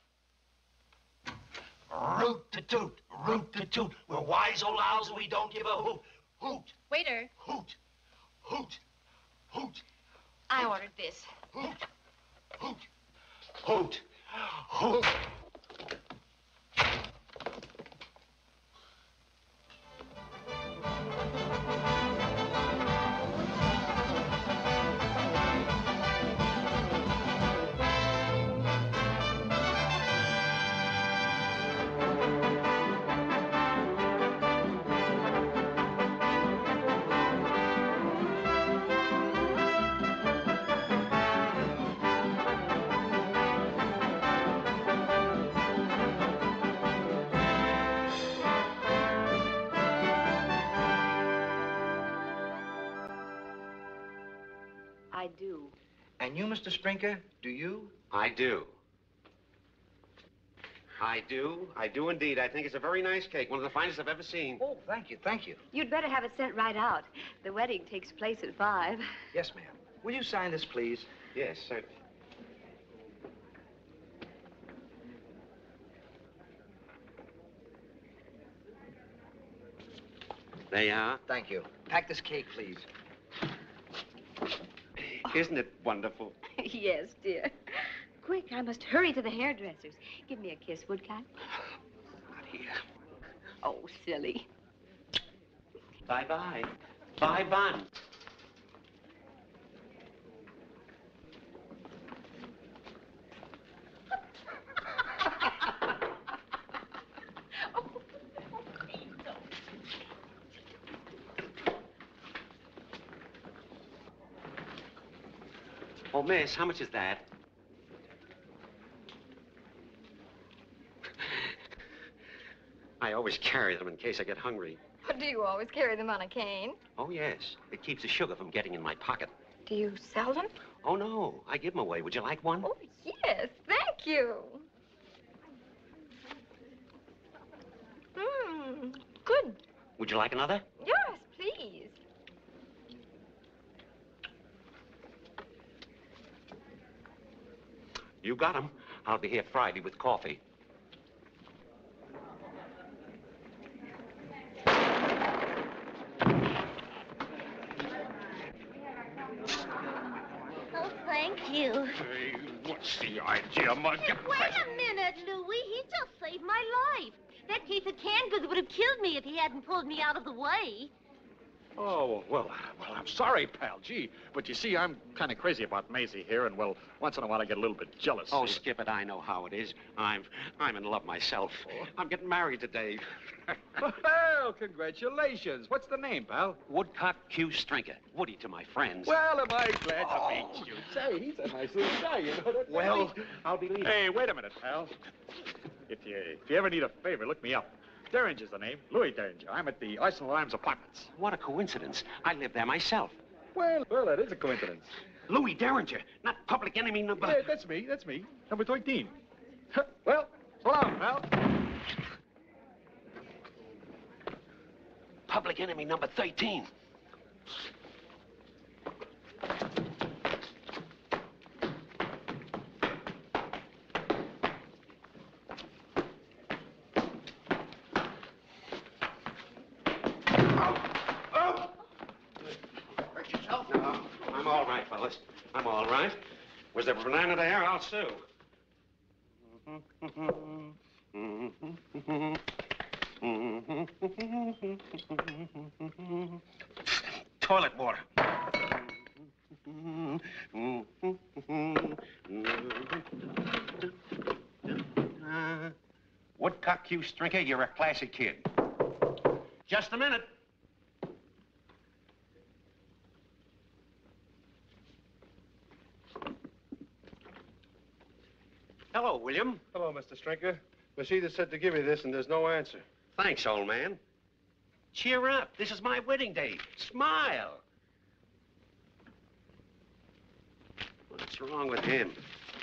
Root to toot, root to toot. We're wise old owls and we don't give a hoot. Hoot, Waiter, hoot, hoot, hoot, I ordered this. hoot, hoot, hoot, hoot. I do. And you, Mister Strinker, do you? I do. I do. I do indeed. I think it's a very nice cake. One of the finest I've ever seen. Oh, thank you, thank you. You'd better have it sent right out. The wedding takes place at five. Yes, ma'am. Will you sign this, please? Yes, certainly. There you are. Thank you. Pack this cake, please. Isn't it wonderful? Yes, dear. Quick, I must hurry to the hairdresser's. Give me a kiss, woodcock. Not here. Oh, silly. Bye-bye. Bye, Bun. Oh, miss, how much is that? I always carry them in case I get hungry. Do you always carry them on a cane? Oh, yes. It keeps the sugar from getting in my pocket. Do you sell them? Oh, no. I give them away. Would you like one? Oh, yes. Thank you. Mmm. Good. Would you like another? Yes, please. You got them. I'll be here Friday with coffee. Oh, thank you. Hey, what's the idea, Mug? Hey, wait a minute, Louis. He just saved my life. That case of canned goods would have killed me if he hadn't pulled me out of the way. Oh, well, well, I'm sorry, pal. Gee, but you see, I'm kind of crazy about Maisie here, and, well, once in a while I get a little bit jealous. Oh, skip it. I know how it is. I'm I'm in love myself. Oh. I'm getting married today. Well, congratulations. What's the name, pal? Woodcock Q. Strinker. Woody to my friends. Well, am I glad oh. to meet you. Say, he's a nice little guy, you know that? Well, I'll be leaving. Hey, wait a minute, pal. If you, if you ever need a favor, look me up. Derringer's the name. Louis Derringer. I'm at the Arsenal Arms Apartments. What a coincidence. I live there myself. Well, well, that is a coincidence. Louis Derringer, not public enemy number... Yeah, that's me, that's me. Number thirteen. Well, so long, pal. Public enemy number thirteen. I'm all right. Was there a banana there? I'll sue. Toilet water. Woodcock Q. Strinker, you're a classy kid. Just a minute. Hello, William. Hello, Mister Strinker. Miss Edith said to give you this, and there's no answer. Thanks, old man. Cheer up. This is my wedding day. Smile. What's wrong with him?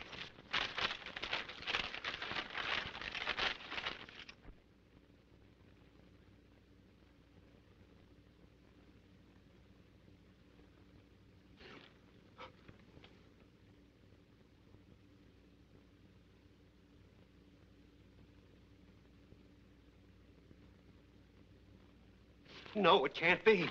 No, it can't be.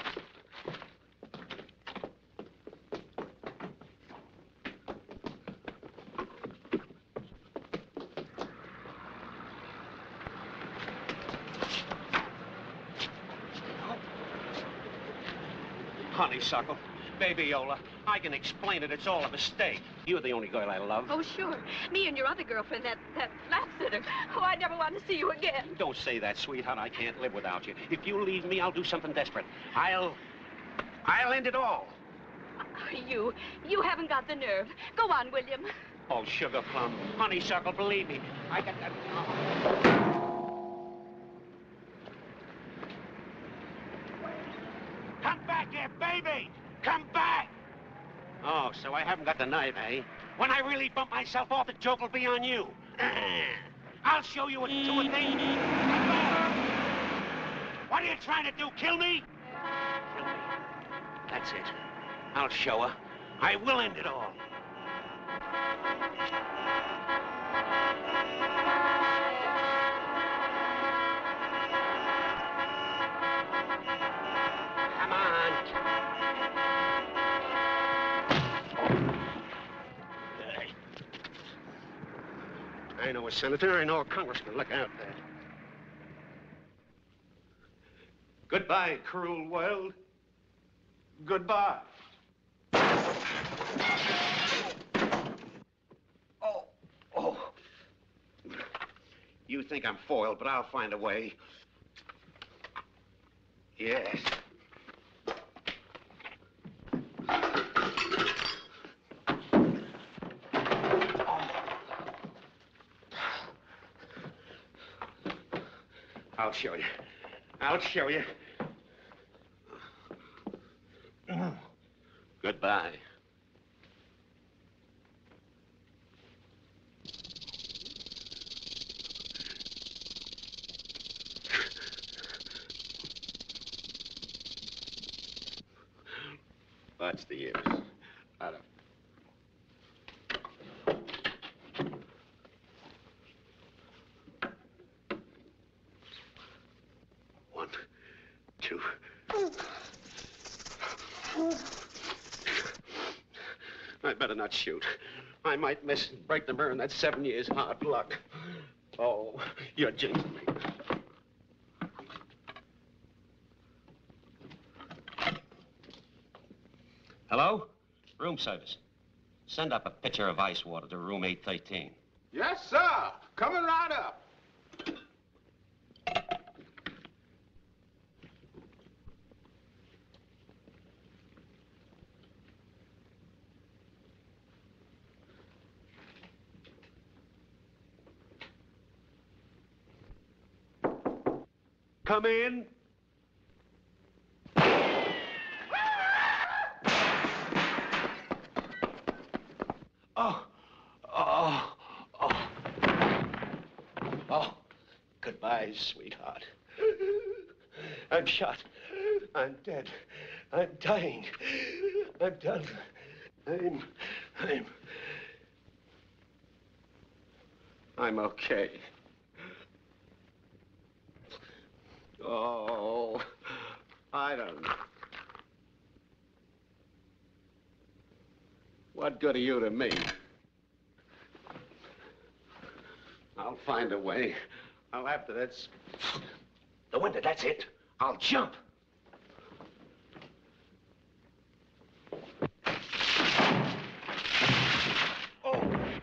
Honeysuckle, baby Yola, I can explain it. It's all a mistake. You're the only girl I love. Oh, sure. Me and your other girlfriend, that, that flat sitter. Oh, I never want to see you again. Don't say that, sweetheart. I can't live without you. If you leave me, I'll do something desperate. I'll... I'll end it all. You, you haven't got the nerve. Go on, William. Oh, sugar plum. Honeysuckle, believe me. I got that... Come back here, baby! Come back! Oh, so I haven't got the knife, eh? When I really bump myself off, the joke will be on you. I'll show you a two a thing. What are you trying to do, kill me? Kill me. That's it. I'll show her. I will end it all. Come on. I know a senator, I know a congressman. Look out there. Goodbye, cruel world. Goodbye. Oh, oh. You think I'm foiled, but I'll find a way. Yes. I'll show you. I'll show you. Goodbye. What's the use? I don't... One, two. I better not shoot. I might miss and break the mirror, and that's seven years hard luck. Oh, you're jinxing me. Hello? Room service. Send up a pitcher of ice water to room eight thirteen. Yes, sir. Coming right up. Come in. Oh, oh, oh. Oh, goodbye, sweetheart. I'm shot. I'm dead. I'm dying. I'm done. I'm, I'm, I'm okay. Oh, I don't know. What good are you to me? I'll find a way. I'll have to, that's... The window, that's it. I'll jump. Oh.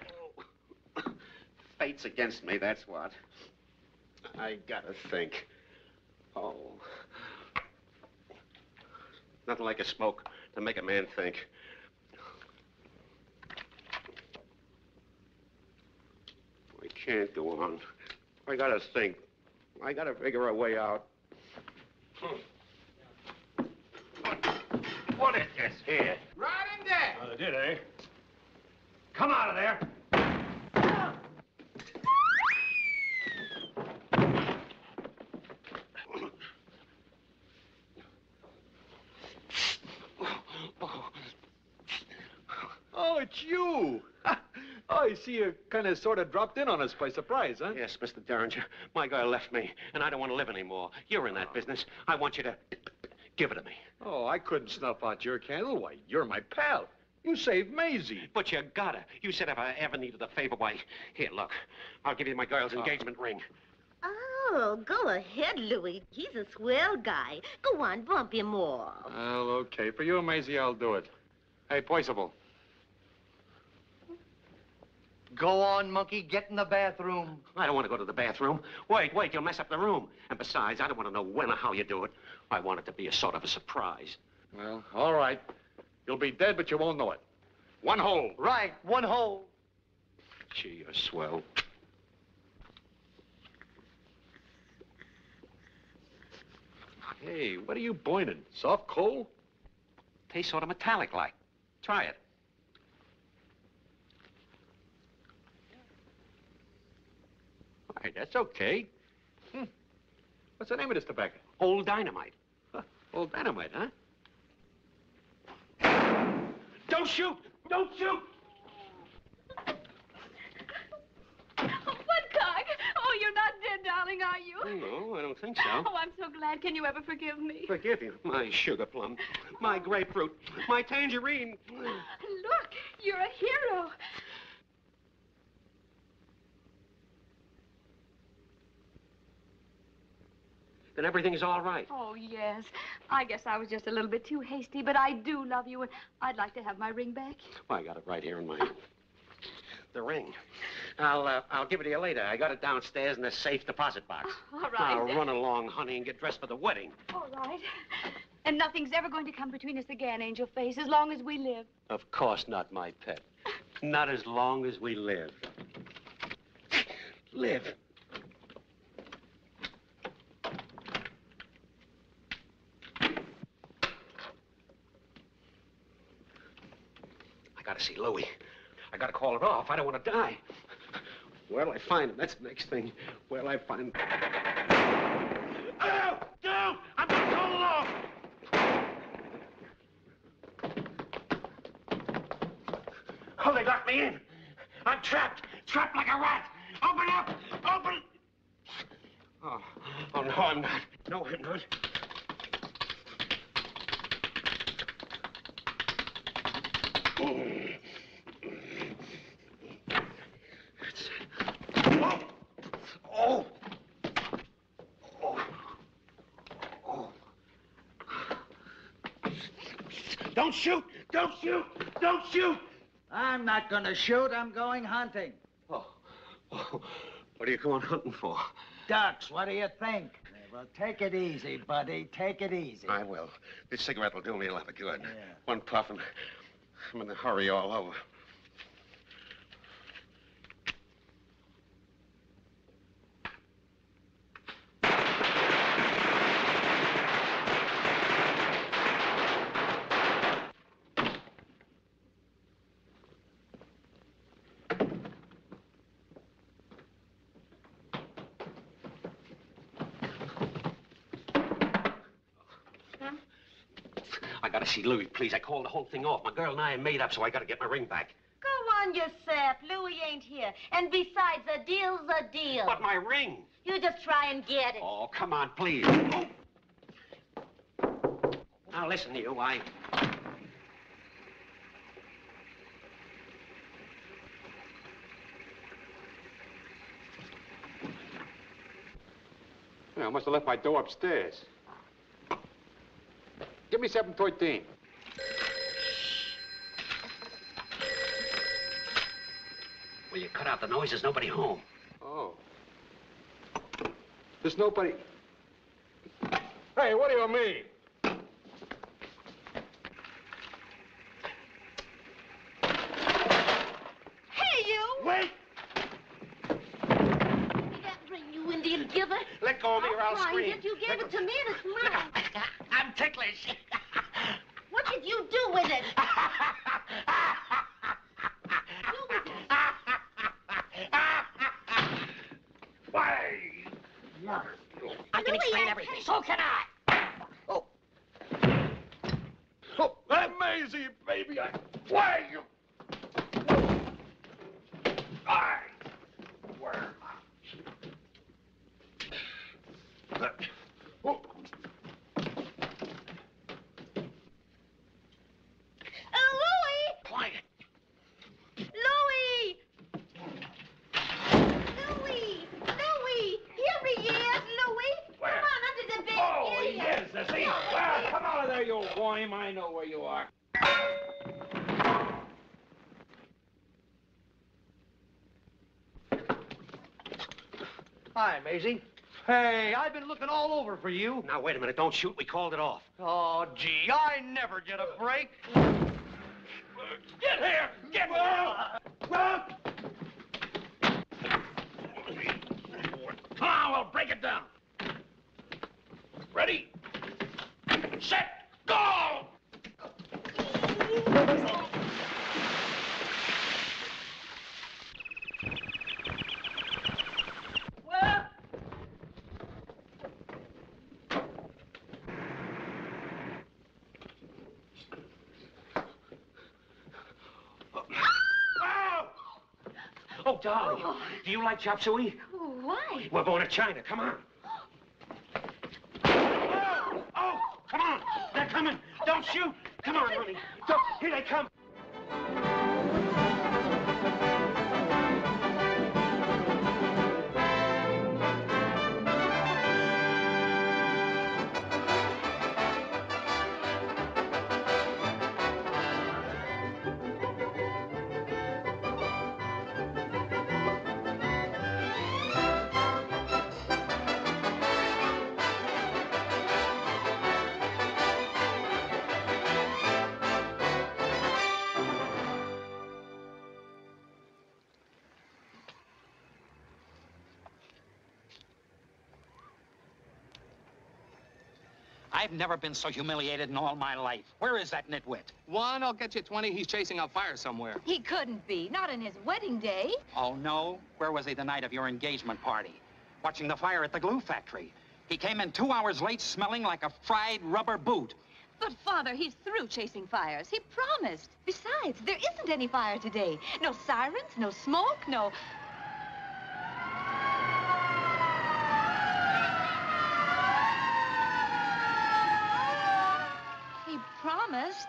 Fate's against me, that's what. I gotta think. Oh. Nothing like a smoke to make a man think. I can't go on. I gotta think. I gotta figure a way out. What, what is this here? Right in there. Oh, they did, eh? Come out of there. Oh, it's you. Oh, I see you kind of sort of dropped in on us by surprise, huh? Yes, Mister Derringer. My guy left me, and I don't want to live anymore. You're in that oh. business. I want you to give it to me. Oh, I couldn't snuff out your candle. Why, you're my pal. You saved Maisie. But you gotta. You said if I ever needed a favor, why, here, look. I'll give you my girl's oh. engagement ring. Oh, go ahead, Louis. He's a swell guy. Go on, bump him more. Well, okay. For you, Maisie, I'll do it. Hey, Poisable. Go on, monkey. Get in the bathroom. I don't want to go to the bathroom. Wait, wait. You'll mess up the room. And besides, I don't want to know when or how you do it. I want it to be a sort of a surprise. Well, all right. You'll be dead, but you won't know it. One hole. Right, one hole. Gee, you're swell. Hey, what are you boiling? Soft coal? Tastes sort of metallic-like. Try it. Why, that's okay. Hmm. What's the name of this tobacco? Old Dynamite. Huh. Old Dynamite, huh? Don't shoot! Don't shoot! Woodcock! Oh, you're not dead, darling, are you? No, I don't think so. Oh, I'm so glad. Can you ever forgive me? Forgive you, my sugar plum, my grapefruit, my tangerine. Look, you're a hero. Then everything's all right. Oh, yes. I guess I was just a little bit too hasty, but I do love you, and I'd like to have my ring back. Well, I got it right here in my... the ring. I'll, uh, I'll give it to you later. I got it downstairs in the safe deposit box. All right. Now, run along, honey, and get dressed for the wedding. All right. And nothing's ever going to come between us again, Angel Face, as long as we live. Of course not, my pet. Not as long as we live. Live. I gotta see Louie. I gotta call it off. I don't want to die. Where'll I find him? That's the next thing. Where'll I find him? Oh, no! I'm gonna call it off! Oh, they locked me in. I'm trapped. Trapped like a rat. Open up! Open! Oh, oh no, I'm not. No, I'm not. Oh. Oh. Oh. Don't shoot! Don't shoot! Don't shoot! I'm not gonna shoot. I'm going hunting. Oh. Oh. What are you going hunting for? Ducks, what do you think? Well, take it easy, buddy. Take it easy. I will. This cigarette will do me a lot of good. Yeah. One puff and I'm in a hurry all over. I gotta see Louie, please. I called the whole thing off. My girl and I are made up, so I gotta get my ring back. Go on yourself. Louie ain't here. And besides, a deal's a deal. But my ring. You just try and get it. Oh, come on, please. Oh. Now, listen to you. I... Yeah, I must have left my door upstairs. Give me seven thirteen. Will you cut out the noise? There's nobody home. Oh. There's nobody... Hey, what do you mean? Hey, you! Wait! That ring, you Indian giver. Let go of me or I'll find scream. it. You gave it to me, and it's mine. I'm ticklish. What did you do with it? Why? Look. I can Louie, explain I- everything. So can I. Oh. Oh, hey, Maisie, baby, I... Why you... I... Where am I? Oh. Louie! Quiet. Louie! Louie! Louie! Here he is, Louie! Where? Come on, under the bed. Oh, Here he yes, is. I see. Well, come out of there, you old worm. I know where you are. Hi, Maisie. Hey, I've been looking all over for you. Now, wait a minute. Don't shoot. We called it off. Oh, gee, I never get a break. Get here! Get here! Come on, we'll break it down. Ready? Set! Go! Well, darling. Oh. Do you like chop suey? Oh, why? We're going to China. Come on. Oh, oh, come on. They're coming. Don't shoot. Come on, honey. Don't. Here they come. I've never been so humiliated in all my life. Where is that nitwit? One, I'll get you twenty. He's chasing a fire somewhere. He couldn't be. Not on his wedding day. Oh, no? Where was he the night of your engagement party? Watching the fire at the glue factory. He came in two hours late smelling like a fried rubber boot. But, Father, he's through chasing fires. He promised. Besides, there isn't any fire today. No sirens, no smoke, no... He promised.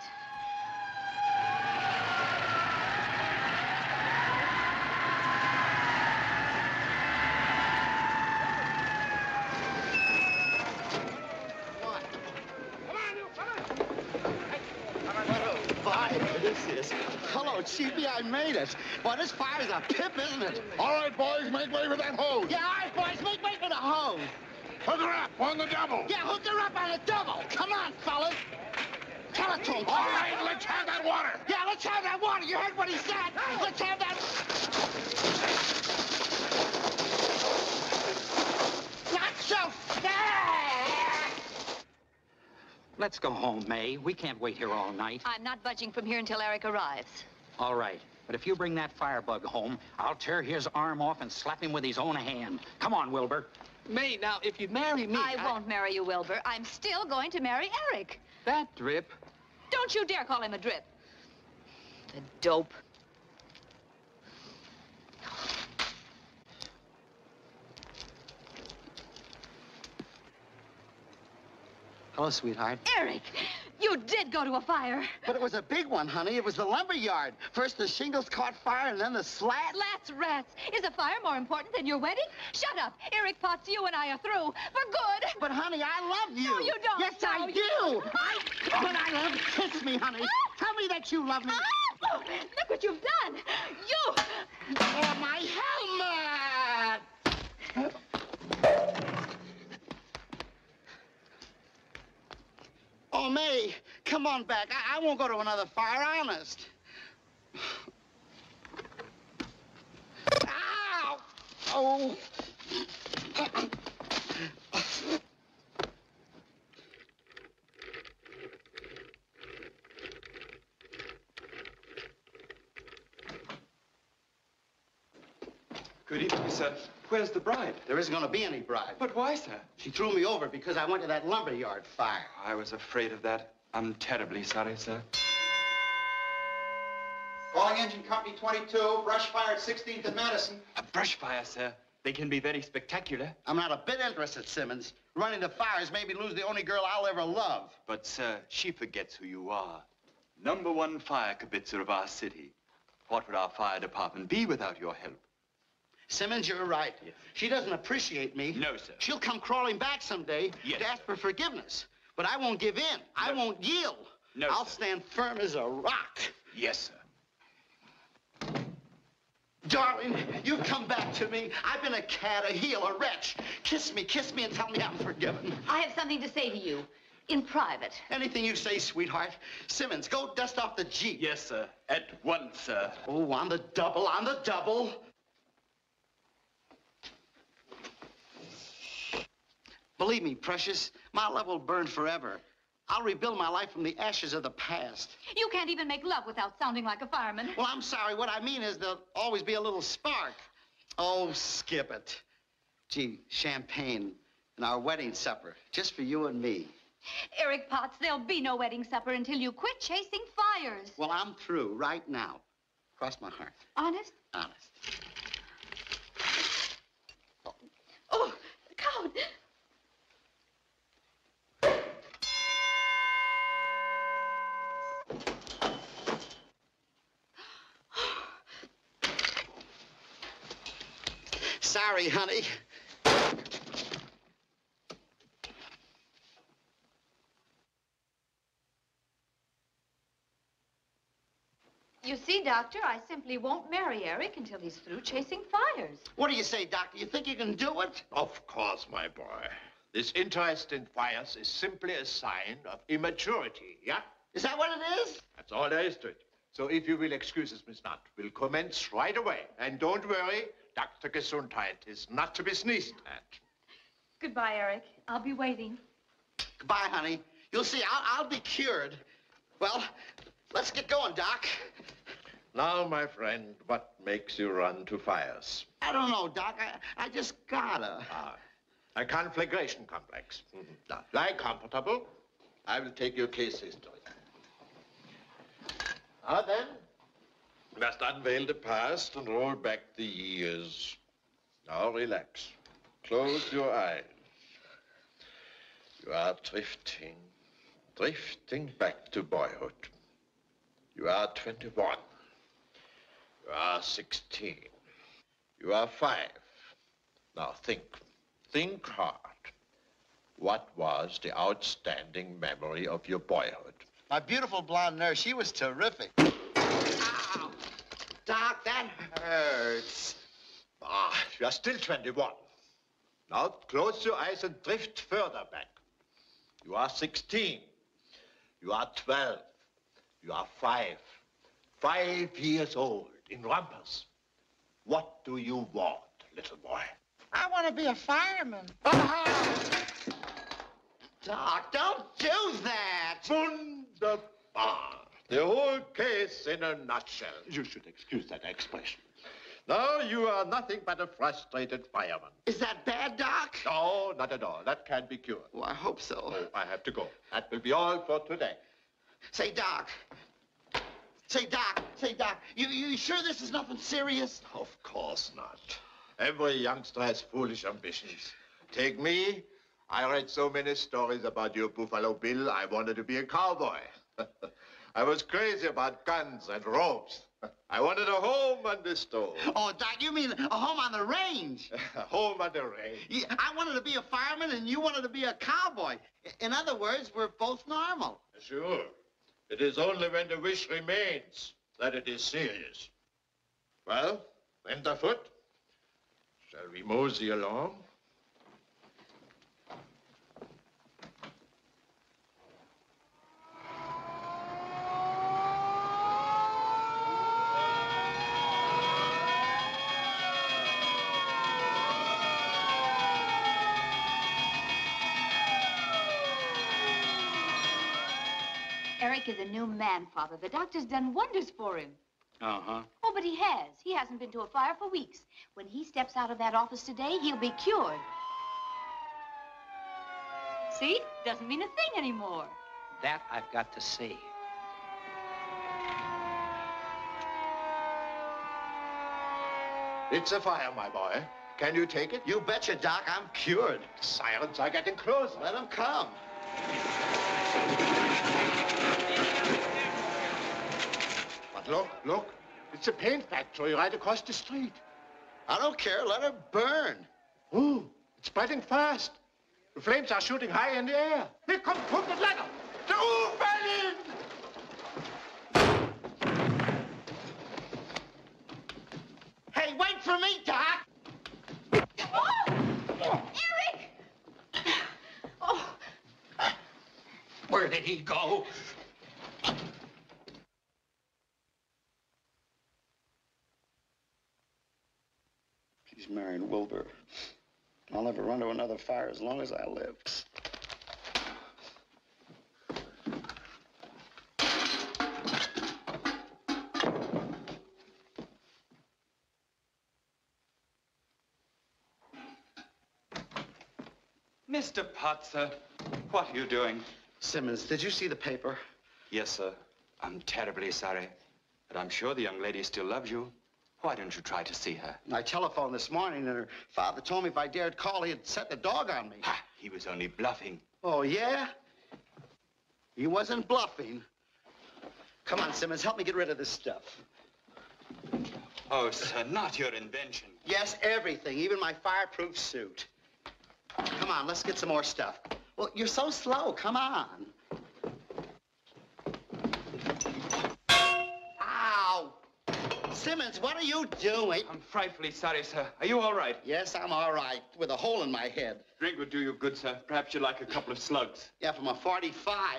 This is. Hello, Chiefy, I made it. Boy, this fire's a pip, isn't it? All right, boys, make way for that hose. Yeah, all right, boys, make way for the hose. Hook her up on the double. Yeah, hook her up on the double. Come on, fellas. Tell it to him. All right, let's have that water. Yeah, let's have that water. You heard what he said. Let's have that... Not so fast! Let's go home, May. We can't wait here all night. I'm not budging from here until Eric arrives. All right. But if you bring that firebug home, I'll tear his arm off and slap him with his own hand. Come on, Wilbur. May, now, if you marry me... I, I won't marry you, Wilbur. I'm still going to marry Eric. That drip. Don't you dare call him a drip. The dope. Hello, sweetheart. Eric, you did go to a fire. But it was a big one, honey. It was the lumber yard. First the shingles caught fire, and then the slats. Slats, rats. Is a fire more important than your wedding? Shut up. Eric Potts, you and I are through. For good. But, honey, I love you. No, you don't. Yes, no, I you do. don't. I... But I love... Kiss me, honey. Tell me that you love me. Oh, look what you've done. You... Oh, my helmet! Oh, May, come on back. I, I won't go to another fire, honest. Ow! Oh. Good evening, sir. Where's the bride? There isn't going to be any bride. But why, sir? She threw me over because I went to that lumberyard fire. I was afraid of that. I'm terribly sorry, sir. Calling Engine Company twenty-two, brush fire at sixteenth and Madison. A brush fire, sir. They can be very spectacular. I'm not a bit interested, Simmons. Running the fires made me lose the only girl I'll ever love. But, sir, she forgets who you are. Number one fire kibitzer of our city. What would our fire department be without your help? Simmons, you're right. Yes. She doesn't appreciate me. No, sir. She'll come crawling back someday yes, to ask for forgiveness. But I won't give in. No. I won't yield. No, I'll sir. stand firm as a rock. Yes, sir. Darling, you come back to me. I've been a cad, a heel, a wretch. Kiss me, kiss me, and tell me I'm forgiven. I have something to say to you. In private. Anything you say, sweetheart. Simmons, go dust off the Jeep. Yes, sir. At once, sir. Oh, on the double, on the double. Believe me, precious, my love will burn forever. I'll rebuild my life from the ashes of the past. You can't even make love without sounding like a fireman. Well, I'm sorry. What I mean is there'll always be a little spark. Oh, skip it. Gee, champagne and our wedding supper, just for you and me. Eric Potts, there'll be no wedding supper until you quit chasing fires. Well, I'm through right now. Cross my heart. Honest? Honest. Sorry, honey. You see, Doctor, I simply won't marry Eric until he's through chasing fires. What do you say, Doctor? You think you can do it? Of course, my boy. This interest in fires is simply a sign of immaturity, yeah? Is that what it is? That's all there is to it. So if you will excuse us, Miss Nutt, we'll commence right away. And don't worry, Doctor Gesundheit is not to be sneezed at. Goodbye, Eric. I'll be waiting. Goodbye, honey. You'll see, I'll, I'll be cured. Well, let's get going, Doc. Now, my friend, what makes you run to fires? I don't know, Doc. I, I just gotta. Ah, a conflagration complex. Mm-hmm. Now, lie comfortable. I will take your case history. Now then, we must unveil the past and roll back the years. Now relax. Close your eyes. You are drifting, drifting back to boyhood. You are twenty-one. You are sixteen. You are five. Now think, think hard. What was the outstanding memory of your boyhood? My beautiful blonde nurse, she was terrific. Ow! Doc, that hurts. Ah, you are still twenty-one. Now close your eyes and drift further back. You are sixteen. You are twelve. You are five. Five years old in Rumpers. What do you want, little boy? I want to be a fireman. Doc, don't do that. Wunderbar. The whole case in a nutshell. You should excuse that expression. Now you are nothing but a frustrated fireman. Is that bad, Doc? No, not at all. That can be cured. Well, I hope so. Oh, I have to go. That will be all for today. Say, Doc. Say, Doc. Say, Doc. You, you sure this is nothing serious? Of course not. Every youngster has foolish ambitions. Take me. I read so many stories about your Buffalo Bill, I wanted to be a cowboy. I was crazy about guns and ropes. I wanted a home on the stove. Oh, Doc, you mean a home on the range? A home on the range. Yeah, I wanted to be a fireman and you wanted to be a cowboy. In other words, we're both normal. Sure. It is only when the wish remains that it is serious. Well, Tenderfoot, shall we mosey along? Eric is a new man, Father. The doctor's done wonders for him. Uh-huh. Oh, but he has. He hasn't been to a fire for weeks. When he steps out of that office today, he'll be cured. See? Doesn't mean a thing anymore. That I've got to see. It's a fire, my boy. Can you take it? You betcha, Doc. I'm cured. Sirens are getting closer. Let them come. But look, look. It's a paint factory right across the street. I don't care. Let her burn. Ooh, it's spreading fast. The flames are shooting high in the air. Here comes Pumpkin Ladder. To Berlin! Hey, wait for me, Doc! Oh! Eric! Oh! Where did he go? She's marrying Wilbur. I'll never run to another fire as long as I live. Mister Potzer, what are you doing? Simmons, did you see the paper? Yes, sir. I'm terribly sorry, but I'm sure the young lady still loves you. Why don't you try to see her? I telephoned this morning, and her father told me if I dared call, he'd set the dog on me. Ha! He was only bluffing. Oh, yeah? He wasn't bluffing. Come on, Simmons, help me get rid of this stuff. Oh, sir, not your invention. Yes, everything, even my fireproof suit. Come on, let's get some more stuff. Well, you're so slow. Come on. Ow! Simmons, what are you doing? I'm frightfully sorry, sir. Are you all right? Yes, I'm all right, with a hole in my head. Drink would do you good, sir. Perhaps you'd like a couple of slugs. Yeah, from a forty-five.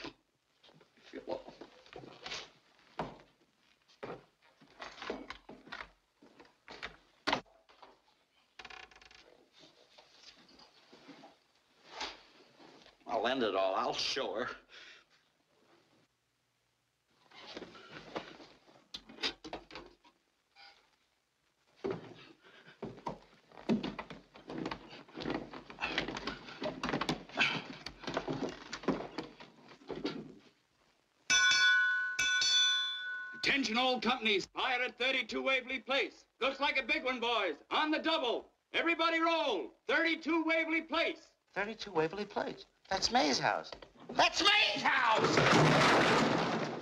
I'll end it all. I'll show her. Attention all companies, fire at thirty-two Waverly Place. Looks like a big one, boys. On the double. Everybody roll. thirty-two Waverly Place. thirty-two Waverly Place. That's May's house. That's May's house!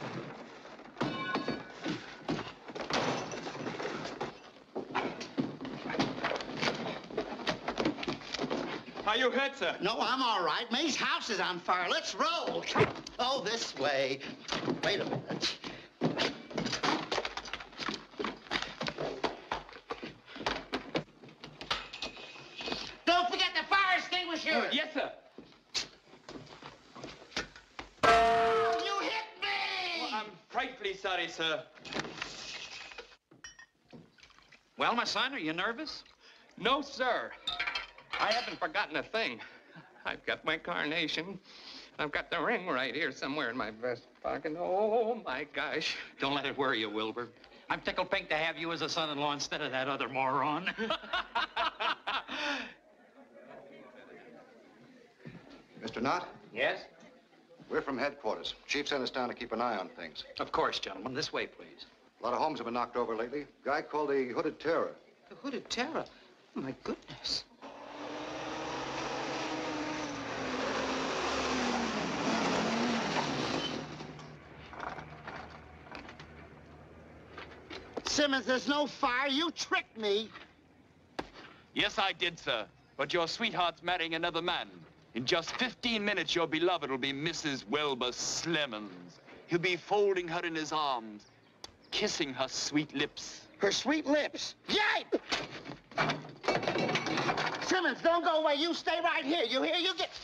Are you hurt, sir? No, I'm all right. May's house is on fire. Let's roll. Oh, this way. Wait a minute. Don't forget the fire extinguisher. Yes, sir. You hit me! Well, I'm frightfully sorry, sir. Well, my son, are you nervous? No, sir. I haven't forgotten a thing. I've got my carnation. I've got the ring right here somewhere in my vest pocket. Oh, my gosh. Don't let it worry you, Wilbur. I'm tickled pink to have you as a son-in-law instead of that other moron. Mister Knott? Yes? We're from headquarters. Chief sent us down to keep an eye on things. Of course, gentlemen. This way, please. A lot of homes have been knocked over lately. Guy called the Hooded Terror. The Hooded Terror? Oh, my goodness. Simmons, there's no fire. You tricked me. Yes, I did, sir. But your sweetheart's marrying another man. In just fifteen minutes, your beloved will be Missus Wilbur Slimmons. He'll be folding her in his arms, kissing her sweet lips. Her sweet lips? Yipe! Simmons, don't go away. You stay right here. You hear? You get...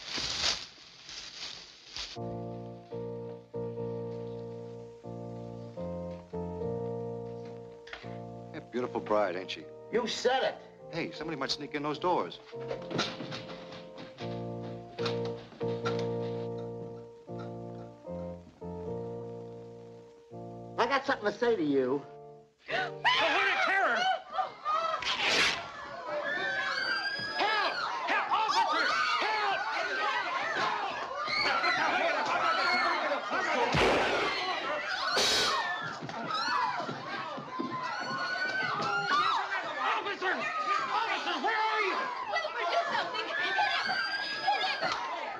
Yeah, beautiful bride, ain't she? You said it. Hey, somebody might sneak in those doors. I got something to say to you. The Hooded Terror! Help! Help! Officer! Help! Officers! Officers, where are you? Wilbur, do something. Hit him. Hit him.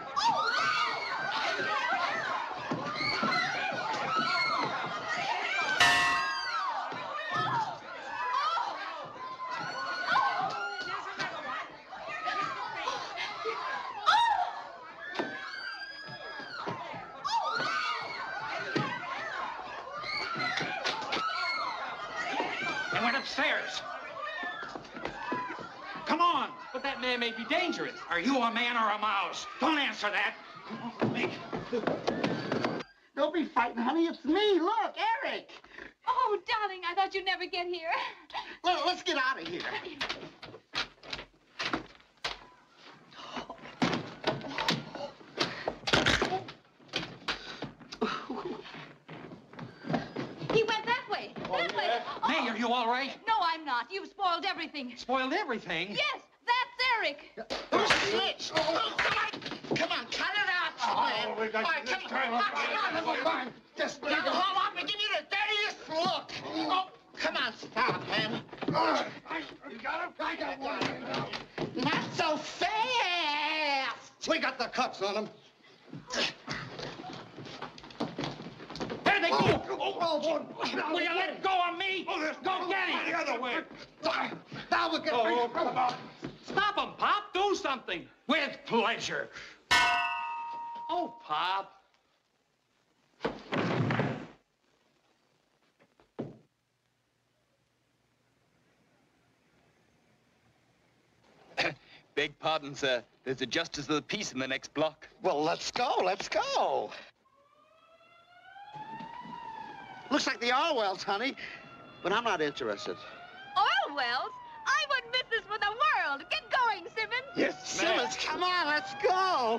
They went upstairs. Come on. But that man may be dangerous. Are you a man or a mouse? Don't answer that. Don't be frightened, honey. It's me. Look, Eric. Oh, darling, I thought you'd never get here. Well, let's get out of here. He went that way. That way. Oh. May, are you all right? No, I'm not. You've spoiled everything. Spoiled everything? Yes, that's Eric. Snitch. Oh, come on. Come on, cut it out, Slim. we got All right, this come time. on. Come on, come on. Just now, hold up and give me the dirtiest look. Oh, come on, stop him. You got him? I got one. Not so fast. We got the cuffs on him. There they go. Oh, oh, Oh, Will you let go of me? Oh, Go get him! The other way. Now we'll get Oh, come on. Stop him, Pop. Do something. With pleasure. Oh, Pop. Beg pardon, sir. There's a justice of the peace in the next block. Well, let's go. Let's go. Looks like the Orwells, honey. But I'm not interested. Orwell's? I wouldn't miss this for the world. Get going, Simmons. Yes, Simmons, come on, let's go.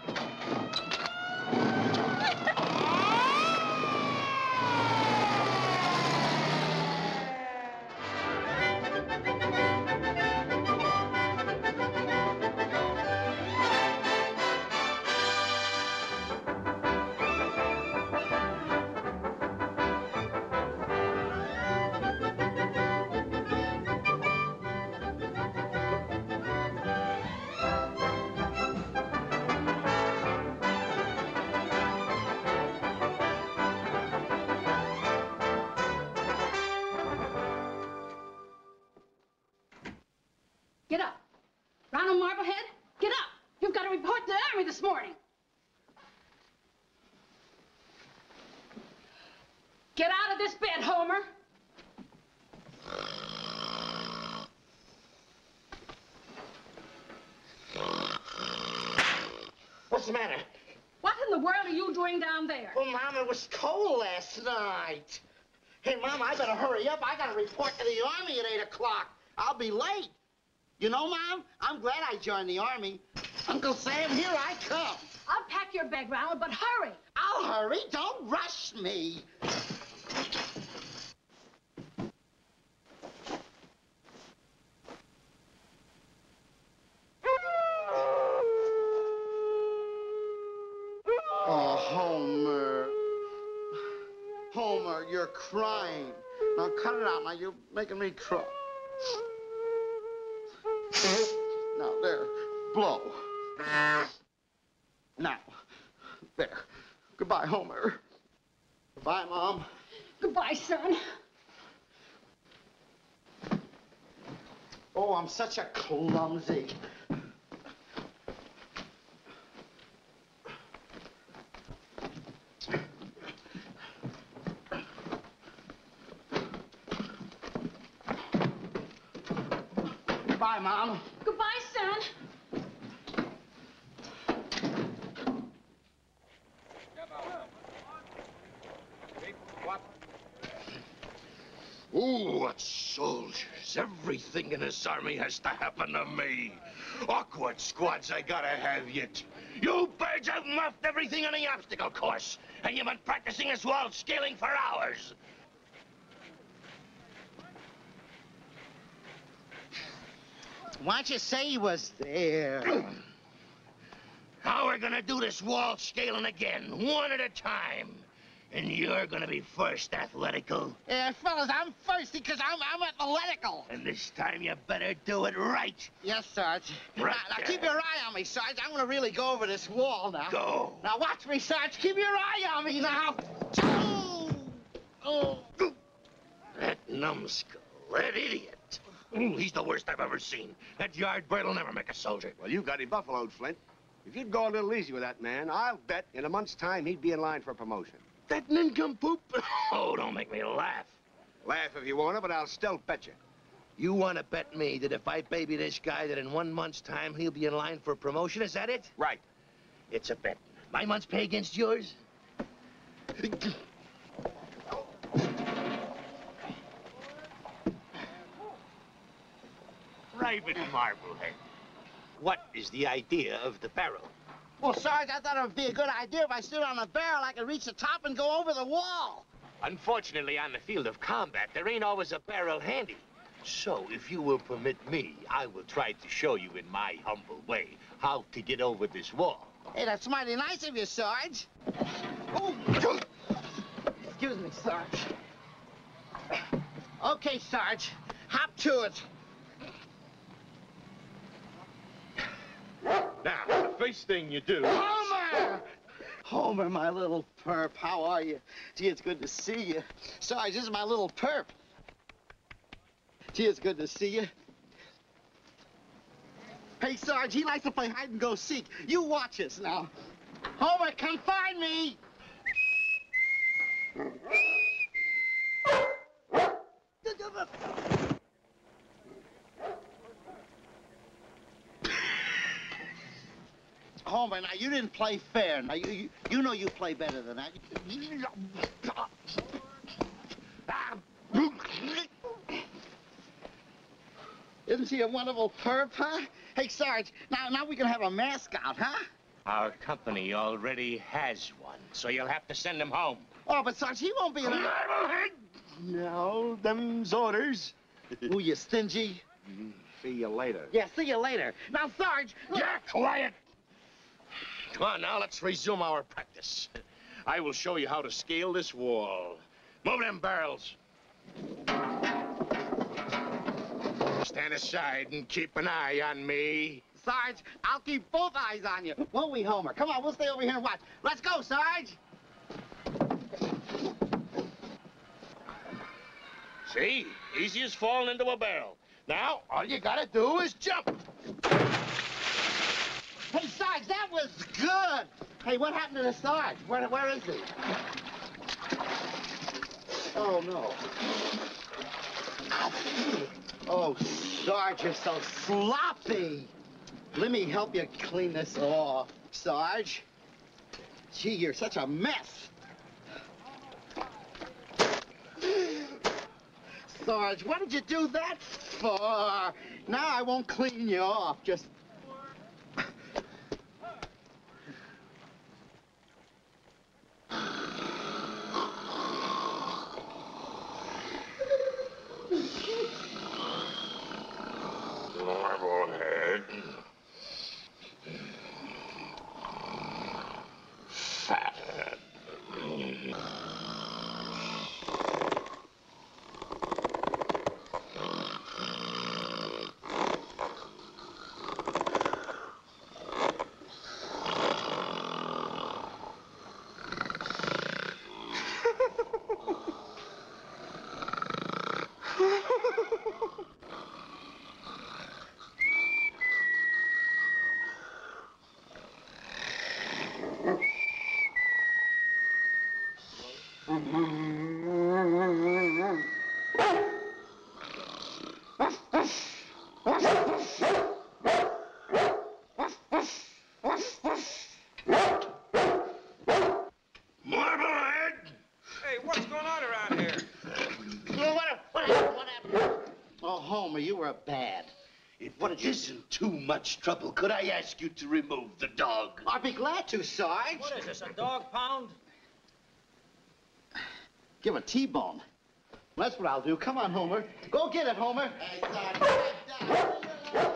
Get up. Ronald Marblehead, get up. You've got to report to the Army this morning. Get out of this bed, Homer. What's the matter? What in the world are you doing down there? Well, Mom, it was cold last night. Hey, Mom, I better hurry up. I got to report to the Army at eight o'clock. I'll be late. You know, Mom, I'm glad I joined the Army. Uncle Sam, here I come. I'll pack your bag, Ronald, but hurry. I'll hurry. Don't rush me. Oh, Homer. Homer, you're crying. Now, cut it out. Now, you're making me cry. Now, there. Blow. Now, there. Goodbye, Homer. Goodbye, Mom. Goodbye, son. Oh, I'm such a clumsy. Goodbye, Mom. Goodbye, son. Ooh, what soldiers. Everything in this army has to happen to me. Awkward squads, I gotta have yet. You birds have muffed everything on the obstacle course, and you've been practicing this wall scaling for hours. Why'd you say he was there? Now we're gonna do this wall scaling again, one at a time. And you're gonna be first, Athletical. Yeah, fellas, I'm first because I'm, I'm athletical. And this time you better do it right. Yes, Sarge. Right now, now there. keep your eye on me, Sarge. I'm gonna really go over this wall now. Go. Now watch me, Sarge. Keep your eye on me now. Oh. Oh. That numbskull, that idiot. Ooh, he's the worst I've ever seen. That yard bird'll never make a soldier. Well, you've got him buffaloed, Flint. If you'd go a little easy with that man, I'll bet in a month's time he'd be in line for a promotion. That nincompoop? Oh, don't make me laugh. Laugh if you want to, but I'll still bet you. You want to bet me that if I baby this guy, that in one month's time he'll be in line for a promotion? Is that it? Right. It's a bet. My month's pay against yours? Private Marblehead, what is the idea of the barrel? Well, Sarge, I thought it would be a good idea if I stood on a barrel, I could reach the top and go over the wall. Unfortunately, on the field of combat, there ain't always a barrel handy. So, if you will permit me, I will try to show you in my humble way how to get over this wall. Hey, that's mighty nice of you, Sarge. Oh. Excuse me, Sarge. Okay, Sarge. Hop to it. Now, the first thing you do... Homer! Homer, my little perp, how are you? Gee, it's good to see you. Sarge, this is my little perp. Gee, it's good to see you. Hey, Sarge, he likes to play hide-and-go-seek. You watch us now. Homer, come find me! Homer, now, you didn't play fair. Now, you, you, you know you play better than that. Isn't she a wonderful perp, huh? Hey, Sarge, now, now we can have a mascot, huh? Our company already has one, so you'll have to send him home. Oh, but Sarge, he won't be in No, them's orders. Ooh, you stingy. See you later. Yeah, see you later. Now, Sarge... Yeah, quiet. Come on, now, let's resume our practice. I will show you how to scale this wall. Move them barrels. Stand aside and keep an eye on me. Sarge, I'll keep both eyes on you. Won't we, Homer? Come on, we'll stay over here and watch. Let's go, Sarge. See? Easy as falling into a barrel. Now, all you gotta do is jump. Hey, Sarge, that was good. Hey, what happened to the Sarge? Where, where is he? Oh, no. Oh, Sarge, you're so sloppy. Let me help you clean this off, Sarge. Gee, you're such a mess. Sarge, what did you do that for? Now I won't clean you off, just... Marblehead. Fathead. Isn't too much trouble. Could I ask you to remove the dog? I'd be glad to, Sarge. What is this, a dog pound? Give a T-bone. Well, that's what I'll do. Come on, Homer. Go get it, Homer. Hey, Sarge.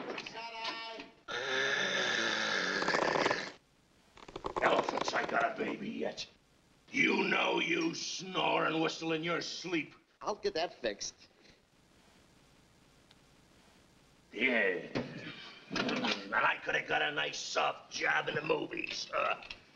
Elephants, I got a baby yet. You know you snore and whistle in your sleep. I'll get that fixed. Yeah. And I could have got a nice soft job in the movies. Uh.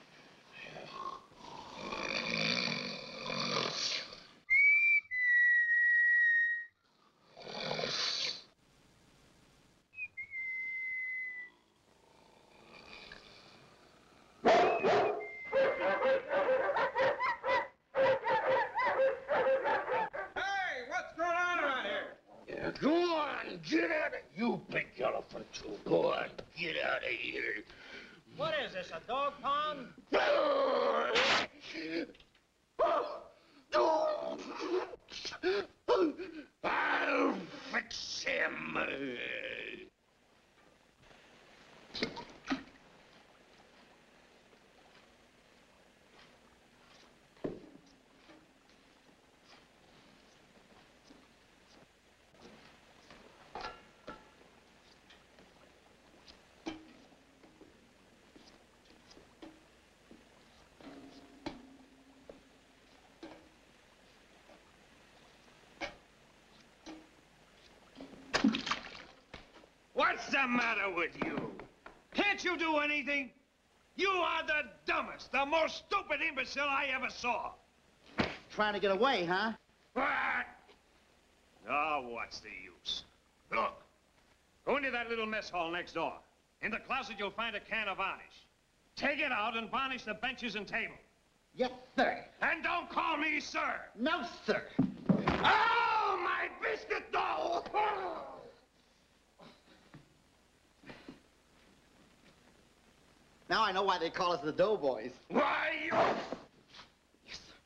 A dog pound? I'll fix him. What's the matter with you? Can't you do anything? You are the dumbest, the most stupid imbecile I ever saw. Trying to get away, huh? What? Oh, what's the use? Look, go into that little mess hall next door. In the closet, you'll find a can of varnish. Take it out and varnish the benches and table. Yes, sir. And don't call me sir. No, sir. Oh, my biscuit dough! Now I know why they call us the Doughboys. Why, you... Yes, sir.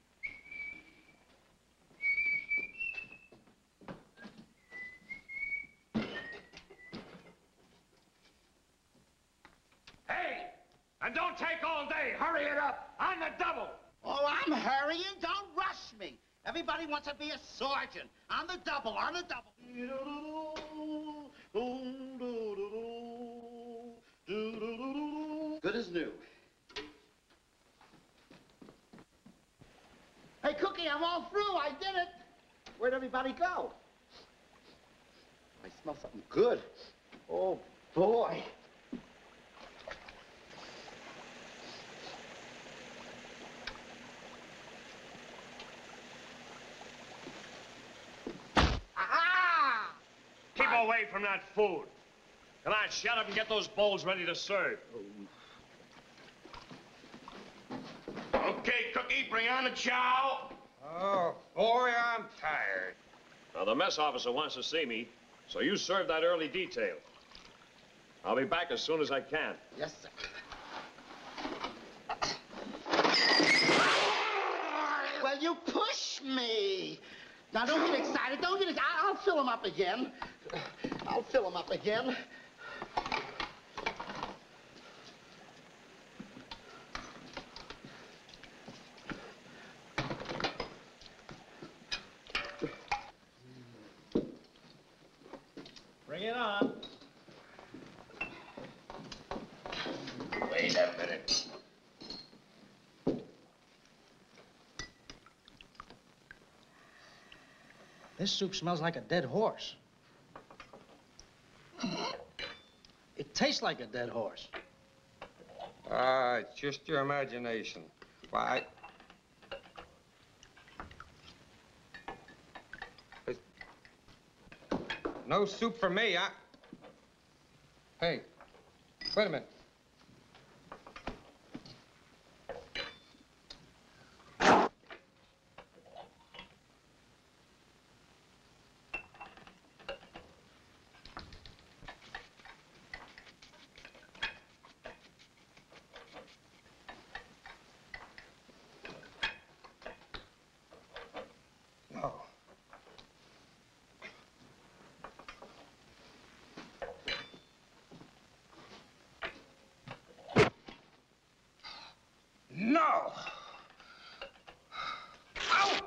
Hey, and don't take all day. Hurry it up. On the double. Oh, I'm hurrying. Don't rush me. Everybody wants to be a sergeant. On the double, on the double. Good as new. Hey, Cookie, I'm all through. I did it. Where'd everybody go? I smell something good. Oh, boy. Keep away from that food. Come on, shut up and get those bowls ready to serve. Okay, Cookie, bring on the chow. Oh, boy, I'm tired. Now, the mess officer wants to see me, so you serve that early detail. I'll be back as soon as I can. Yes, sir. Well, you push me. Now, don't get excited. Don't get excited. I'll fill him up again. I'll fill him up again. Bring it on. Wait a minute. This soup smells like a dead horse. It tastes like a dead horse. Ah, uh, it's just your imagination. Why? It's... No soup for me, I... Hey, wait a minute. No! Ow!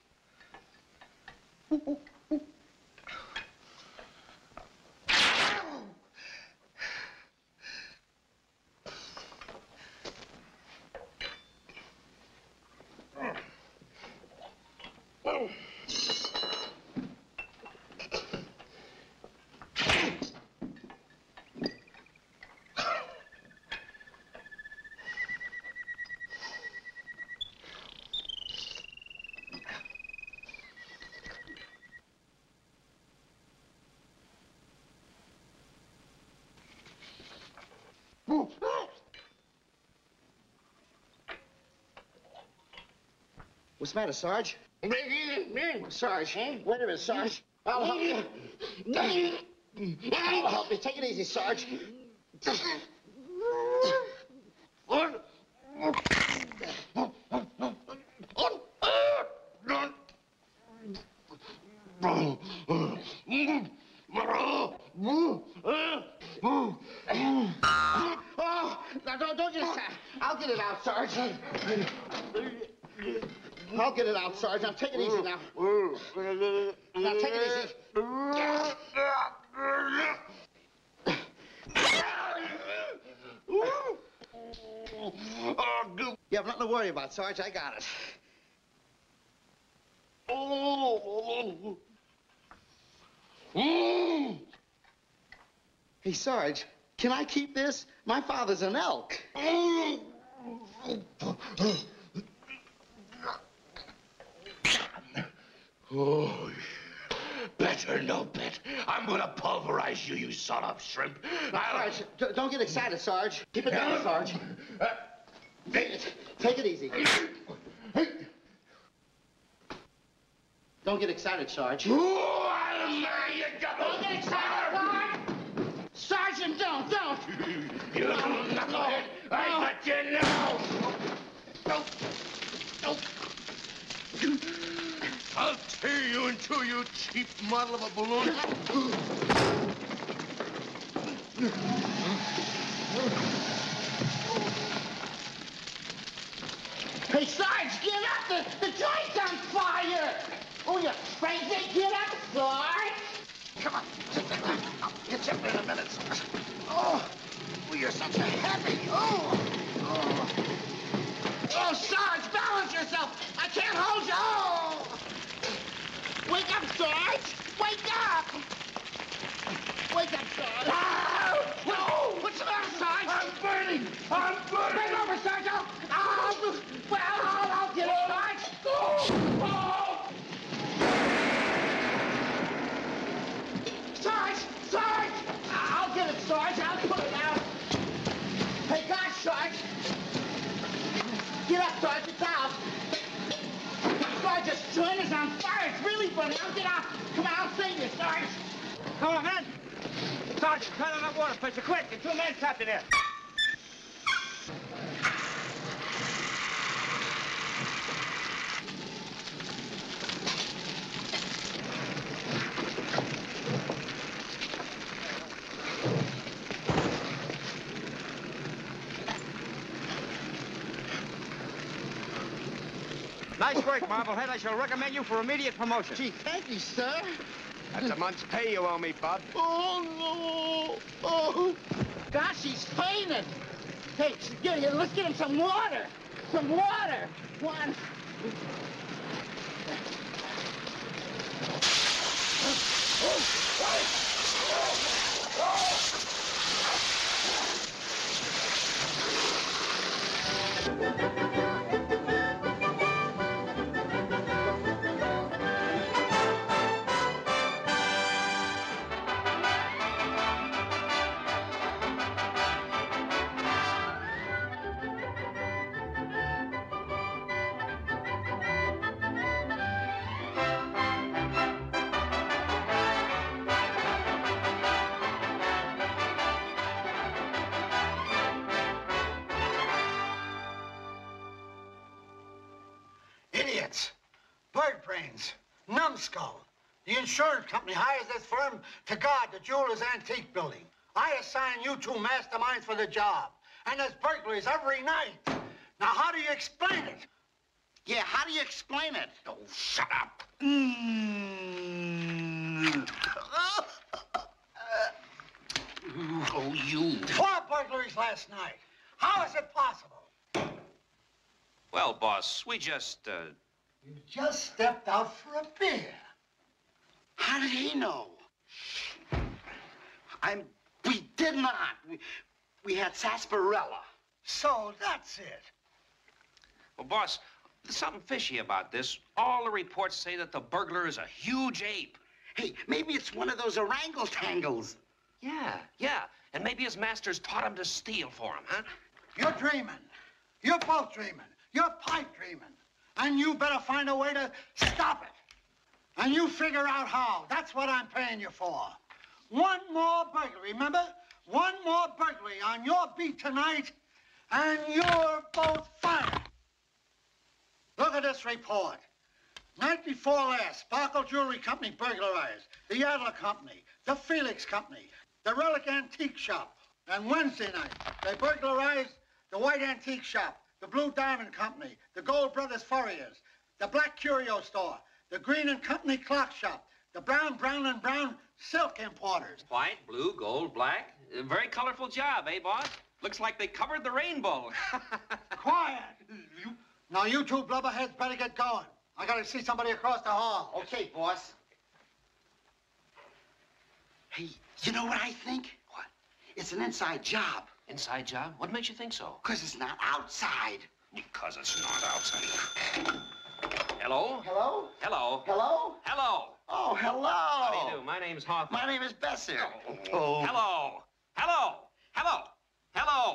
What's the matter, Sarge? Sarge, wait a minute, Sarge. I'll help you. I'll help you. Take it easy, Sarge. Oh, now don't, don't get sad. I'll get it out, Sarge. I'll get it out, Sarge. Now take it easy now. Now take it easy. You have nothing to worry about, Sarge. I got it. Hey, Sarge, Can I keep this? My father's an elk. Oh, better, no bet. I'm gonna pulverize you, you son of shrimp. I'll... Sarge, d- don't get excited, Sarge. Keep it down, Sarge. Take it. Take it easy. Don't get excited, Sarge. Oh, I'll marry you, double. Don't get excited, Sarge. Sergeant, don't, don't. You little knucklehead. I got you now. Don't. Don't. I'll tear you into, you cheap model of a balloon. Hey, Sarge, get up! The, the joint's on fire! Oh, you crazy? Get up, Sarge! Come on, sit down. I'll get you up in a minute. Oh, oh, you're such a heavy. Oh, oh. Oh, Sarge, balance yourself! I can't hold you! Oh! Wake up, Sarge! Wake up! Wake up, Sarge! Oh! No! What's the matter, Sarge? I'm burning! I'm burning! Bring over, Sarge! I'll, I'll, well, I'll, I'll get it, Sarge! Oh! Oh! Sarge! Sarge! I'll get it, Sarge! I'll put it out! Hey, gosh, Sarge! Get up, Sarge! It's out! Sarge, this joint is on fire! It's really burning! I'll get out! Come on, I'll save you, Sarge! Come on, man. Sergeant, turn on that water pressure, quick! Get two men trapped in there. Nice work, Marblehead. I shall recommend you for immediate promotion. Gee, thank you, sir. That's a month's pay you owe me, Bub. Oh, no. Oh, gosh, he's fainted. Hey, get, get, let's get him some water. Some water. One. Idiots! Bird brains! Numbskull! The insurance company hires this firm to guard the jeweler's antique building. I assign you two masterminds for the job. And there's burglaries every night. Now, how do you explain it? Yeah, how do you explain it? Oh, shut up. Mm. Oh, you. Four burglaries last night. How is it possible? Well, boss, we just, uh... You just stepped out for a beer. How did he know? I'm... We did not. We, we had sarsaparilla. So that's it. Well, boss, there's something fishy about this. All the reports say that the burglar is a huge ape. Hey, maybe it's one of those orangutangles. Yeah, yeah. And maybe his masters taught him to steal for him, huh? You're dreaming. You're both dreaming. You're pipe dreaming. And you better find a way to stop it. And you figure out how. That's what I'm paying you for. One more burglary, remember? One more burglary on your beat tonight, and you're both fired. Look at this report. Night before last, Sparkle Jewelry Company burglarized the Adler Company, the Felix Company, the Relic Antique Shop. And Wednesday night, they burglarized the White Antique Shop, the Blue Diamond Company, the Gold Brothers Furriers, the Black Curio Store, the Green and Company Clock Shop, the Brown, Brown and Brown Silk Importers. White, blue, gold, black. A very colorful job, eh, boss? Looks like they covered the rainbow. Quiet! Now, you two blubberheads better get going. I gotta see somebody across the hall. Okay, boss. Hey, you know what I think? What? It's an inside job. Inside job? What makes you think so? Because it's not outside. Because it's not outside. Hello? Hello? Hello? Hello? Hello? Oh, hello. How do you do? My name's Hawthorne. My name is Besser. Oh. Hello? Hello? Hello? Hello?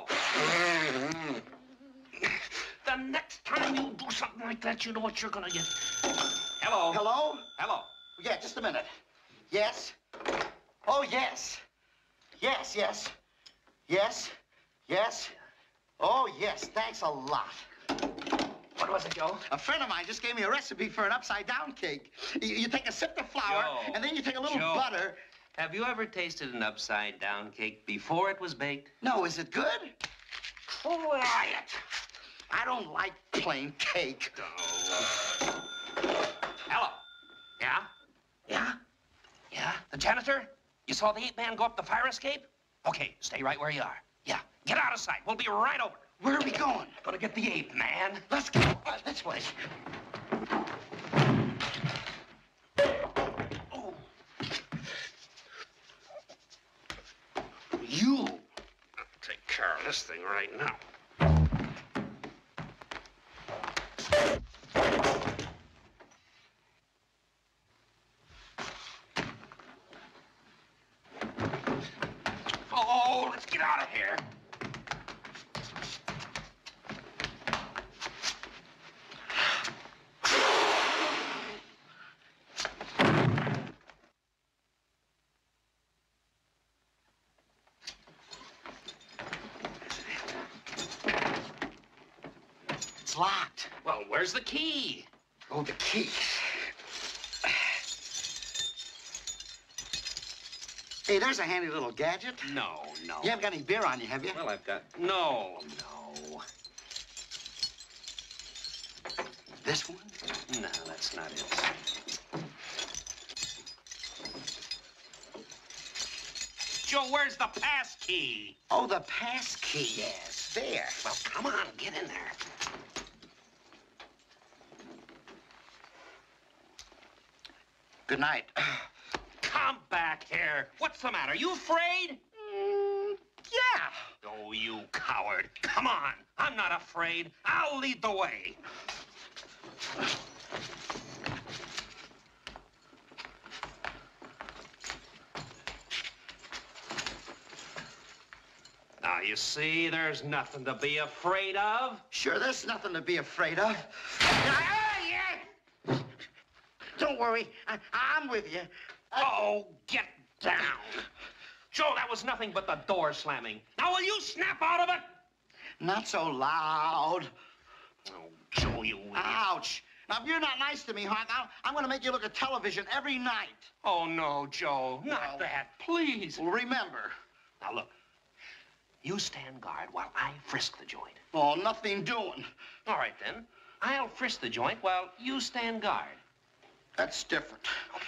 The next time you do something like that, you know what you're gonna get. Hello? Hello? Hello? Yeah, just a minute. Yes? Oh, yes. Yes, yes. Yes. Yes. Oh, yes. Thanks a lot. What was it, Joe? A friend of mine just gave me a recipe for an upside-down cake. You, you take a sip of flour, Joe. and then you take a little Joe. butter. Have you ever tasted an upside-down cake before it was baked? No, is it good? Try it. I don't like plain cake. Oh. Hello? Yeah? Yeah? Yeah? The janitor? You saw the ape man go up the fire escape? Okay, stay right where you are. Yeah, get out of sight. We'll be right over. Where are we going? Gonna get the ape man. Let's go. Uh, this way. Oh. You. I'll take care of this thing right now. Oh, let's get out of here. It's locked. Well, where's the key? Oh, the key. Hey, there's a handy little gadget. No, no. You haven't got any beer on you, have you? Well, I've got... No, no. This one? No, that's not it. Joe, where's the pass key? Oh, the pass key. Yes, there. Well, come on, get in there. Good night. Come back here. What's the matter? You afraid? Mm, yeah. Oh, you coward. Come on. I'm not afraid. I'll lead the way. Now, you see, there's nothing to be afraid of. Sure, there's nothing to be afraid of. Don't worry. I, I'm with you. Oh, get down. Joe, that was nothing but the door slamming. Now, will you snap out of it? Not so loud. Oh, Joe, you idiot. Ouch. Now, if you're not nice to me, Hawk, I'll, I'm going to make you look at television every night. Oh, no, Joe. Not Well, that. Please. Well, remember. Now, look. You stand guard while I frisk the joint. Oh, nothing doing. All right, then. I'll frisk the joint while you stand guard. That's different.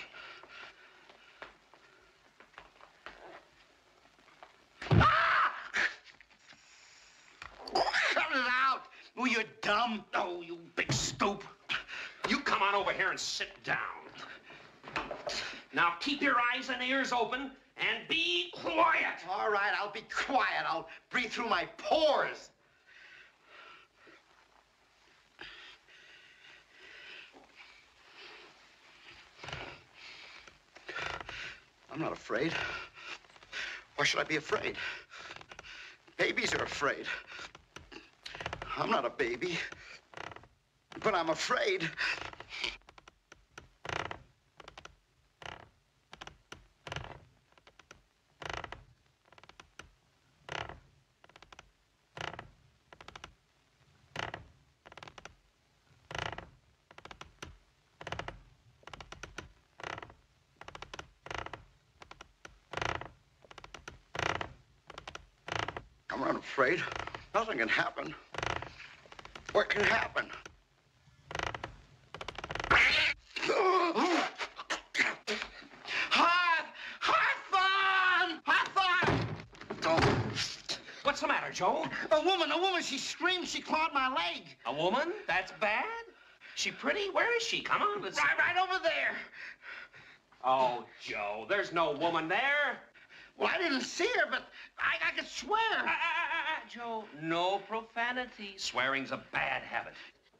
Ah! Cut it out. Oh, you're dumb. Oh, you big stoop. You come on over here and sit down. Now, keep your eyes and ears open and be quiet. All right, I'll be quiet. I'll breathe through my pores. I'm not afraid. Why should I be afraid? Babies are afraid. I'm not a baby, but I'm afraid. I'm not afraid. Nothing can happen. What can happen? Hot! Hot fun! Hot fun! Oh. What's the matter, Joe? A woman, a woman, she screamed, she clawed my leg. A woman? That's bad? She pretty? Where is she? Come on, let's... Right, right over there. Oh, Joe, there's no woman there. Well, I didn't see her, but I, I could swear. Ah, ah, ah, ah, Joe, no profanity. Swearing's a bad habit.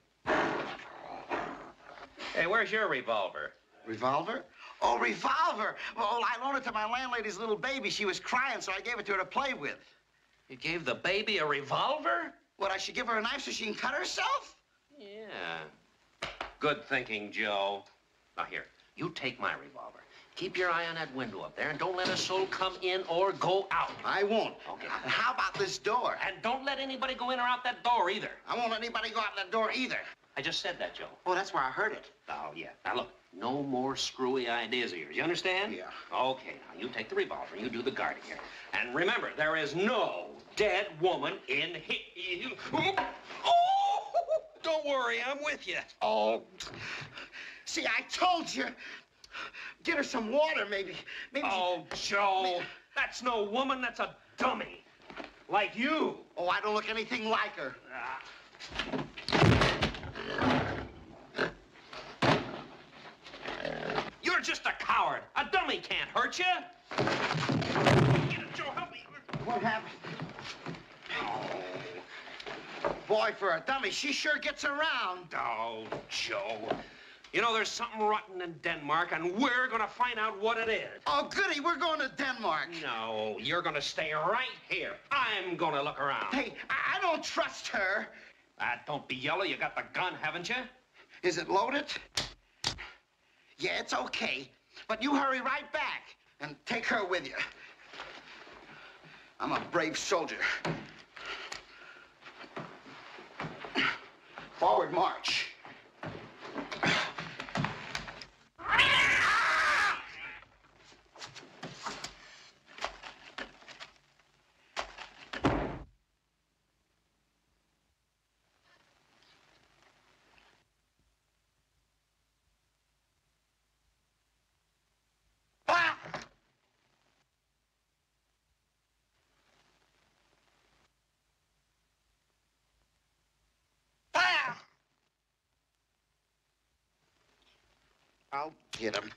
Hey, where's your revolver? Revolver? Oh, revolver. Well, I loaned it to my landlady's little baby. She was crying, so I gave it to her to play with. You gave the baby a revolver? What, I should give her a knife so she can cut herself? Yeah. Good thinking, Joe. Now, here, you take my revolver. Keep your eye on that window up there, and don't let a soul come in or go out. I won't. Okay. And how about this door? And don't let anybody go in or out that door, either. I won't let anybody go out that door, either. I just said that, Joe. Oh, that's where I heard it. Oh, yeah. Now, look, no more screwy ideas of yours. You understand? Yeah. Okay, now, you take the revolver, and you do the guarding here. And remember, there is no dead woman in here. Oh! Don't worry, I'm with you. Oh. See, I told you. Get her some water, maybe. Maybe. Oh, Joe, maybe. That's no woman. That's a dummy. Like you. Oh, I don't look anything like her. You're just a coward. A dummy can't hurt you. Joe, help me. What happened? Oh. Boy, for a dummy, she sure gets around. Oh, Joe. You know, there's something rotten in Denmark, and we're gonna find out what it is. Oh, goody, we're going to Denmark. No, you're gonna stay right here. I'm gonna look around. Hey, I, I don't trust her. Ah, don't be yellow. You got the gun, haven't you? Is it loaded? Yeah, it's okay. But you hurry right back and take her with you. I'm a brave soldier. Forward march. I'll get him.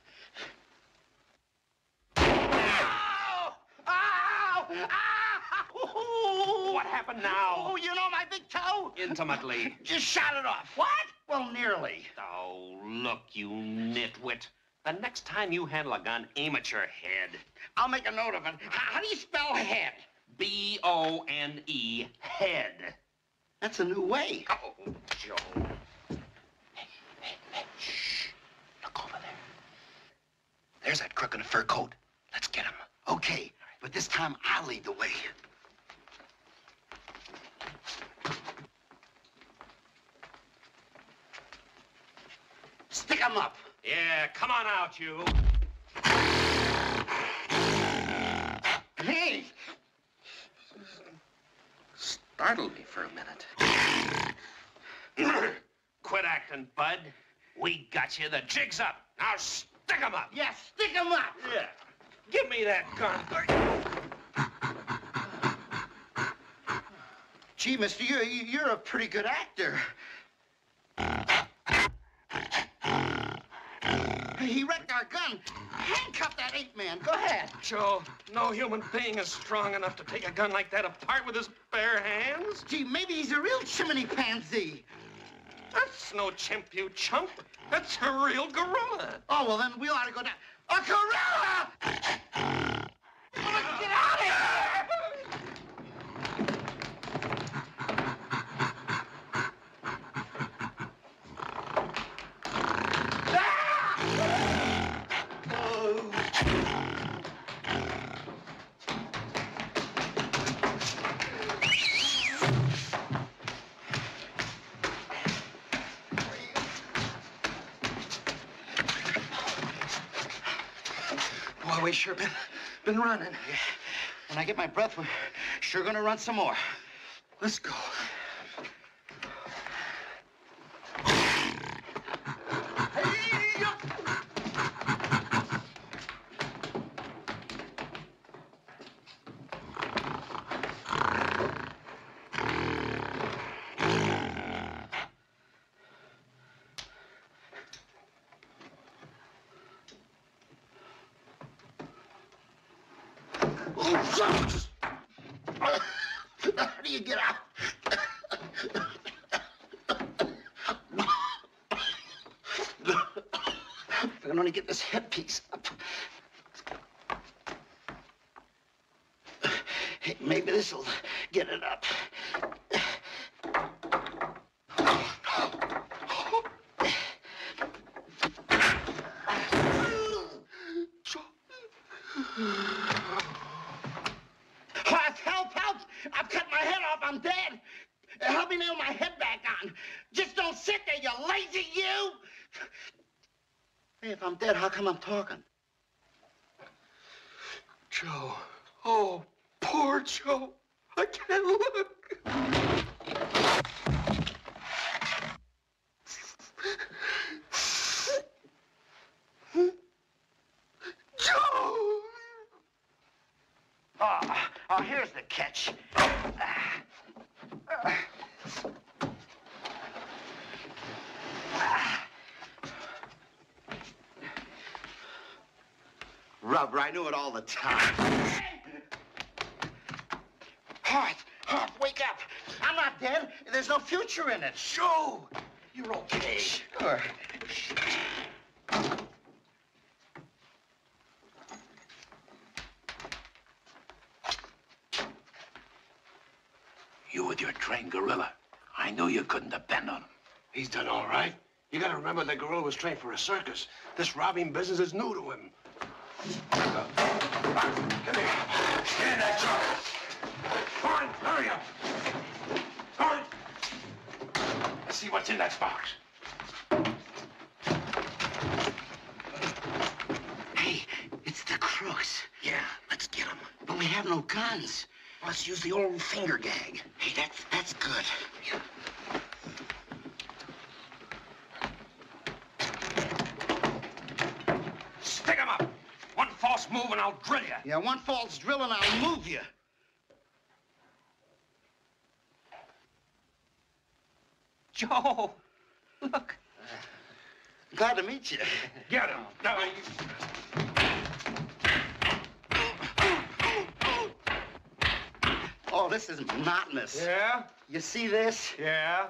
Ow! Ow! Ow! What happened now? Oh, you know my big toe? Intimately. Just shot it off. What? Well, nearly. Oh, look, you nitwit. The next time you handle a gun, aim at your head. I'll make a note of it. How, how do you spell head? B O N E, head. That's a new way. Oh, Joe. Hey, hey, hey, shh. Look over there. There's that crook in a fur coat. Let's get him. Okay, but this time I'll lead the way. Stick him up. Yeah, come on out, you. Hey! Startled me for a minute. Quit acting, bud. We got you. The jig's up. Now stick 'em up. Yes, stick him up. Yeah. Give me that gun. Gee, mister, you're, you're a pretty good actor. He wrecked our gun. Handcuff that ape man. Go ahead. Joe, no human being is strong enough to take a gun like that apart with his bare hands. Gee, maybe he's a real chimney pansy. That's no chimp, you chump. That's a real gorilla. Oh, well, then we ought to go down. A gorilla! Let's get out of here! Boy, we sure been, been running. Yeah. When I get my breath, we're sure gonna run some more. Let's go. Oh, shucks. How do you get out? If I can only get this headpiece up. Hey, maybe this'll get it up. Horace, help, help! I've cut my head off, I'm dead! Help me nail my head back on. Just don't sit there, you lazy you! Hey, if I'm dead, how come I'm talking? Joe. Oh, poor Joe. I can't look. Joe! Oh, oh, here's the catch. Rubber, I knew it all the time. Horace, Horace, wake up. I'm not dead. There's no future in it. Joe, you're okay. Sure. You with your trained gorilla. I knew you couldn't depend on him. He's done all right. You gotta remember that gorilla was trained for a circus. This robbing business is new to him. Come here. Get in that truck. Come on, hurry up. Come on. Let's see what's in that box. Hey, it's the crooks. Yeah, let's get him. But we have no guns. Let's use the old finger gag. Hey, that's, that's good. Stick him up. One false move and I'll drill you. Yeah, one false drill and I'll move you. Joe, look. Glad to meet you. Get him. No, you... Oh, this is monotonous. Yeah? You see this? Yeah.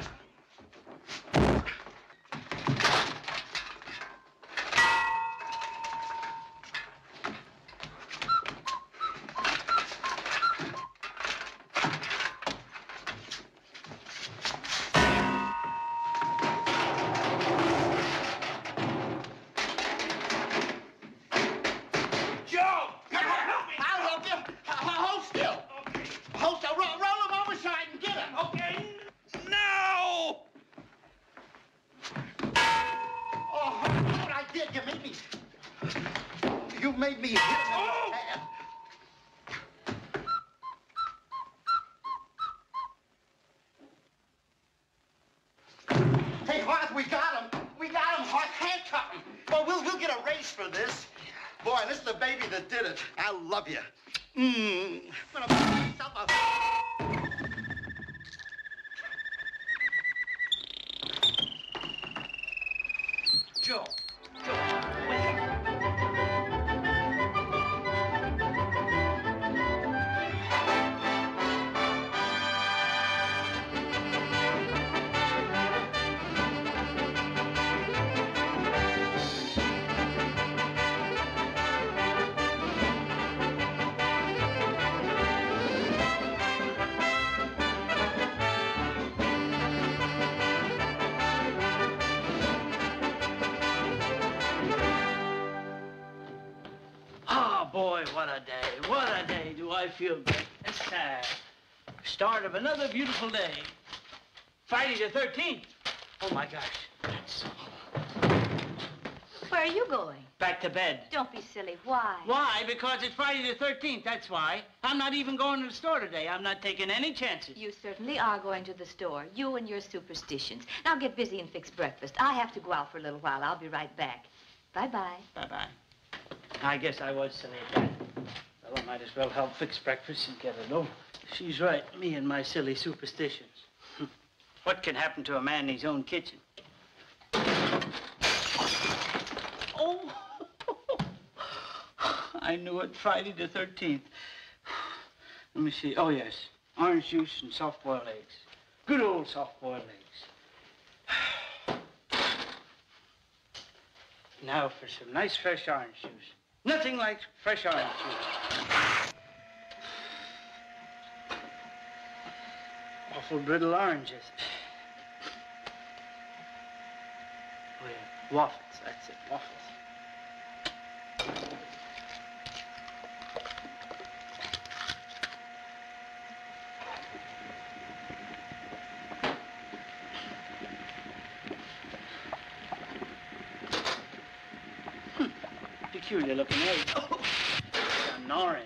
I feel great. It's uh, start of another beautiful day. Friday the thirteenth. Oh, my gosh. Where are you going? Back to bed. Don't be silly. Why? Why? Because it's Friday the thirteenth, that's why. I'm not even going to the store today. I'm not taking any chances. You certainly are going to the store. You and your superstitions. Now get busy and fix breakfast. I have to go out for a little while. I'll be right back. Bye-bye. Bye-bye. I guess I was silly at that. Well, I might as well help fix breakfast and get it over. She's right, me and my silly superstitions. What can happen to a man in his own kitchen? Oh! I knew it. Friday the thirteenth. Let me see. Oh, yes. Orange juice and soft-boiled eggs. Good old soft-boiled eggs. Now for some nice fresh orange juice. Nothing like fresh orange juice. Awful brittle oranges. Oh, yeah. Waffles. That's it. Waffles. Peculiar looking egg. Oh, an orange.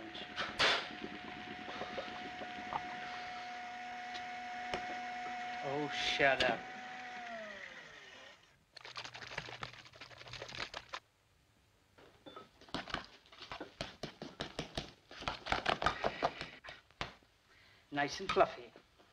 Oh, shut up. Nice and fluffy.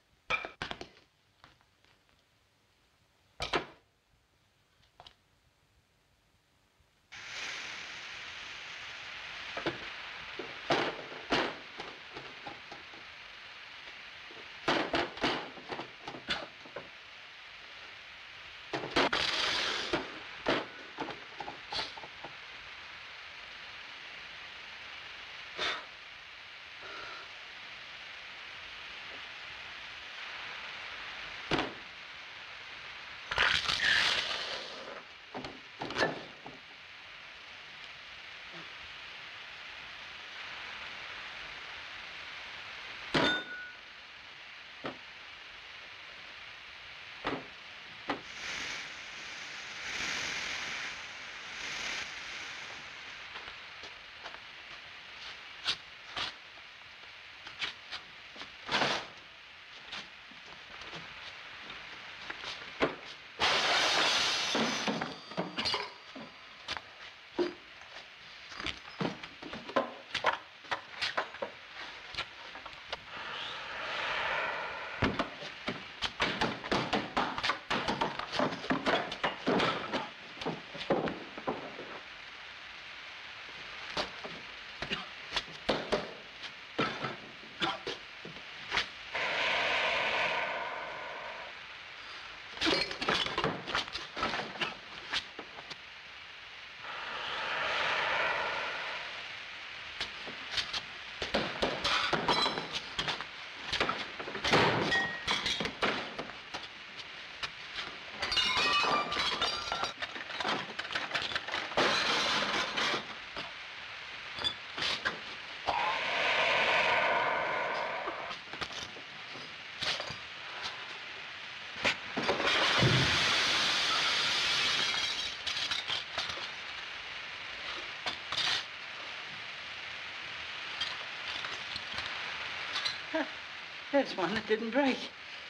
There's one that didn't break.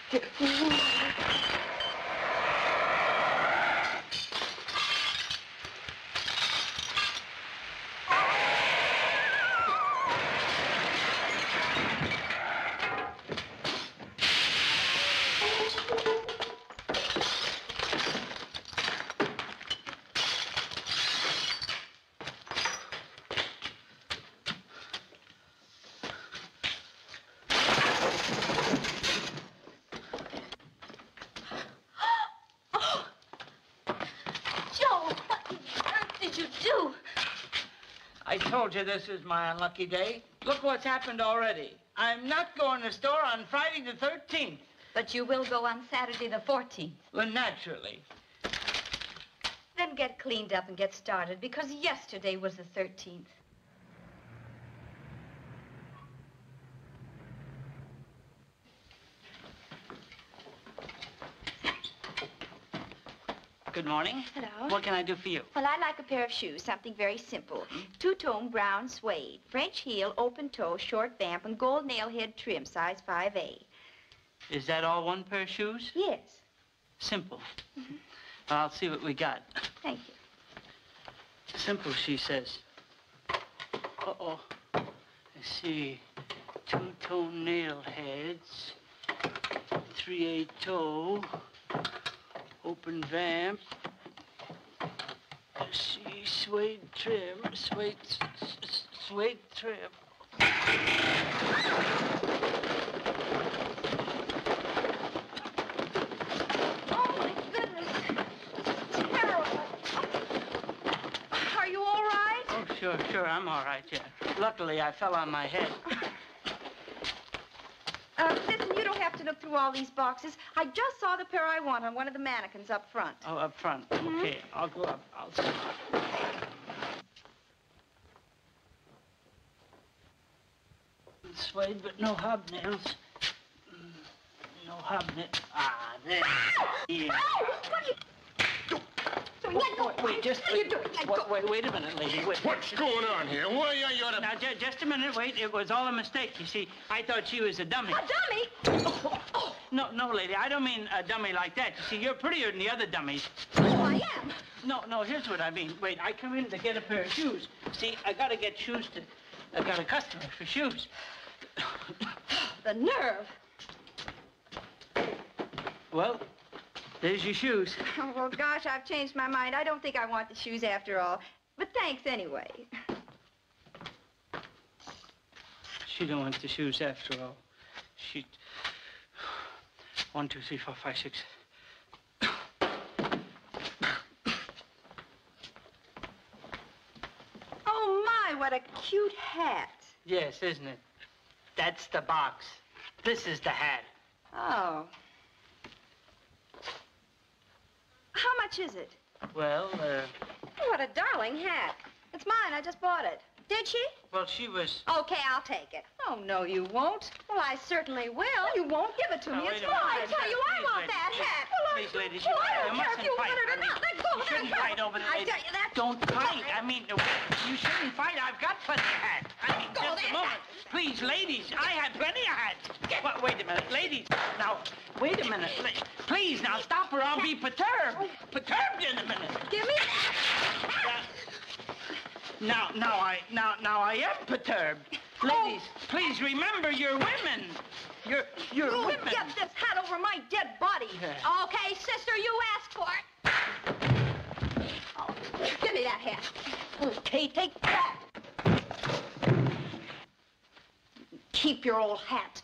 I told you this was my unlucky day. Look what's happened already. I'm not going to the store on Friday the thirteenth. But you will go on Saturday the fourteenth. Well, naturally. Then get cleaned up and get started, because yesterday was the thirteenth. Good morning. Hello. What can I do for you? Well, I'd like a pair of shoes, something very simple. Two-tone brown suede, French heel, open toe, short vamp, and gold nail head trim, size five A. Is that all one pair of shoes? Yes. Simple. Mm-hmm. Well, I'll see what we got. Thank you. Simple, she says. Uh-oh. Let's see. Two-tone nail heads. three-eight toe. Open vamp. Let's see, suede trim, suede, suede trim. Oh, my goodness. Terrible. Are you all right? Oh, sure, sure, I'm all right, yeah. Luckily, I fell on my head. Uh, listen, you don't have to look through all these boxes. I just saw the pair I want on one of the mannequins up front. Oh, up front. Mhm. Okay, I'll go up. I'll see. Suede, but no hobnails. Mm, No hobnails. Ah, there. Yeah. Let go. Wait, just What are you doing? Let wait, go. wait, wait a minute, lady. Wait. What's going on here? Why are you the... Now, ju just a minute. Wait. It was all a mistake. You see, I thought she was a dummy. A dummy? No, no, lady. I don't mean a dummy like that. You see, you're prettier than the other dummies. Oh, I am. No, no. Here's what I mean. Wait. I come in to get a pair of shoes. See, I gotta get shoes to. I got a customer for shoes. The nerve. Well, there's your shoes. Oh, well, gosh, I've changed my mind. I don't think I want the shoes after all. But thanks anyway. She don't want the shoes after all. She. One, two, three, four, five, six. Oh, my, what a cute hat. Yes, isn't it? That's the box. This is the hat. Oh. How much is it? Well, uh, Oh, what a darling hat. It's mine. I just bought it. Did she? well, she was. Okay, I'll take it. Oh, no, you won't. Well, I certainly will. You won't give it to Now, me. wait It's a mine. minute. I tell you, I Please, want lady, that please, hat. Well, I- Please, ladies, well, you, I you don't care mustn't if you fight. want it or I mean, not. Let go. You shouldn't let go. fight over the I lady. tell you, that. Don't fight. I mean, you shouldn't fight. I've got plenty of hats. I mean, Go, just a that moment. Please, ladies, I have plenty of hats. What, wait a minute, ladies. Now, wait a minute. La- Please, now stop or I'll be perturbed. Perturbed in a minute. Give me that. Now, now I, now, now I am perturbed. Ladies, please remember you're women. You're, you're You women. get this hat over my dead body. Yeah. Okay, sister, you asked for it. Oh, give me that hat. Okay, take that. Keep your old hat.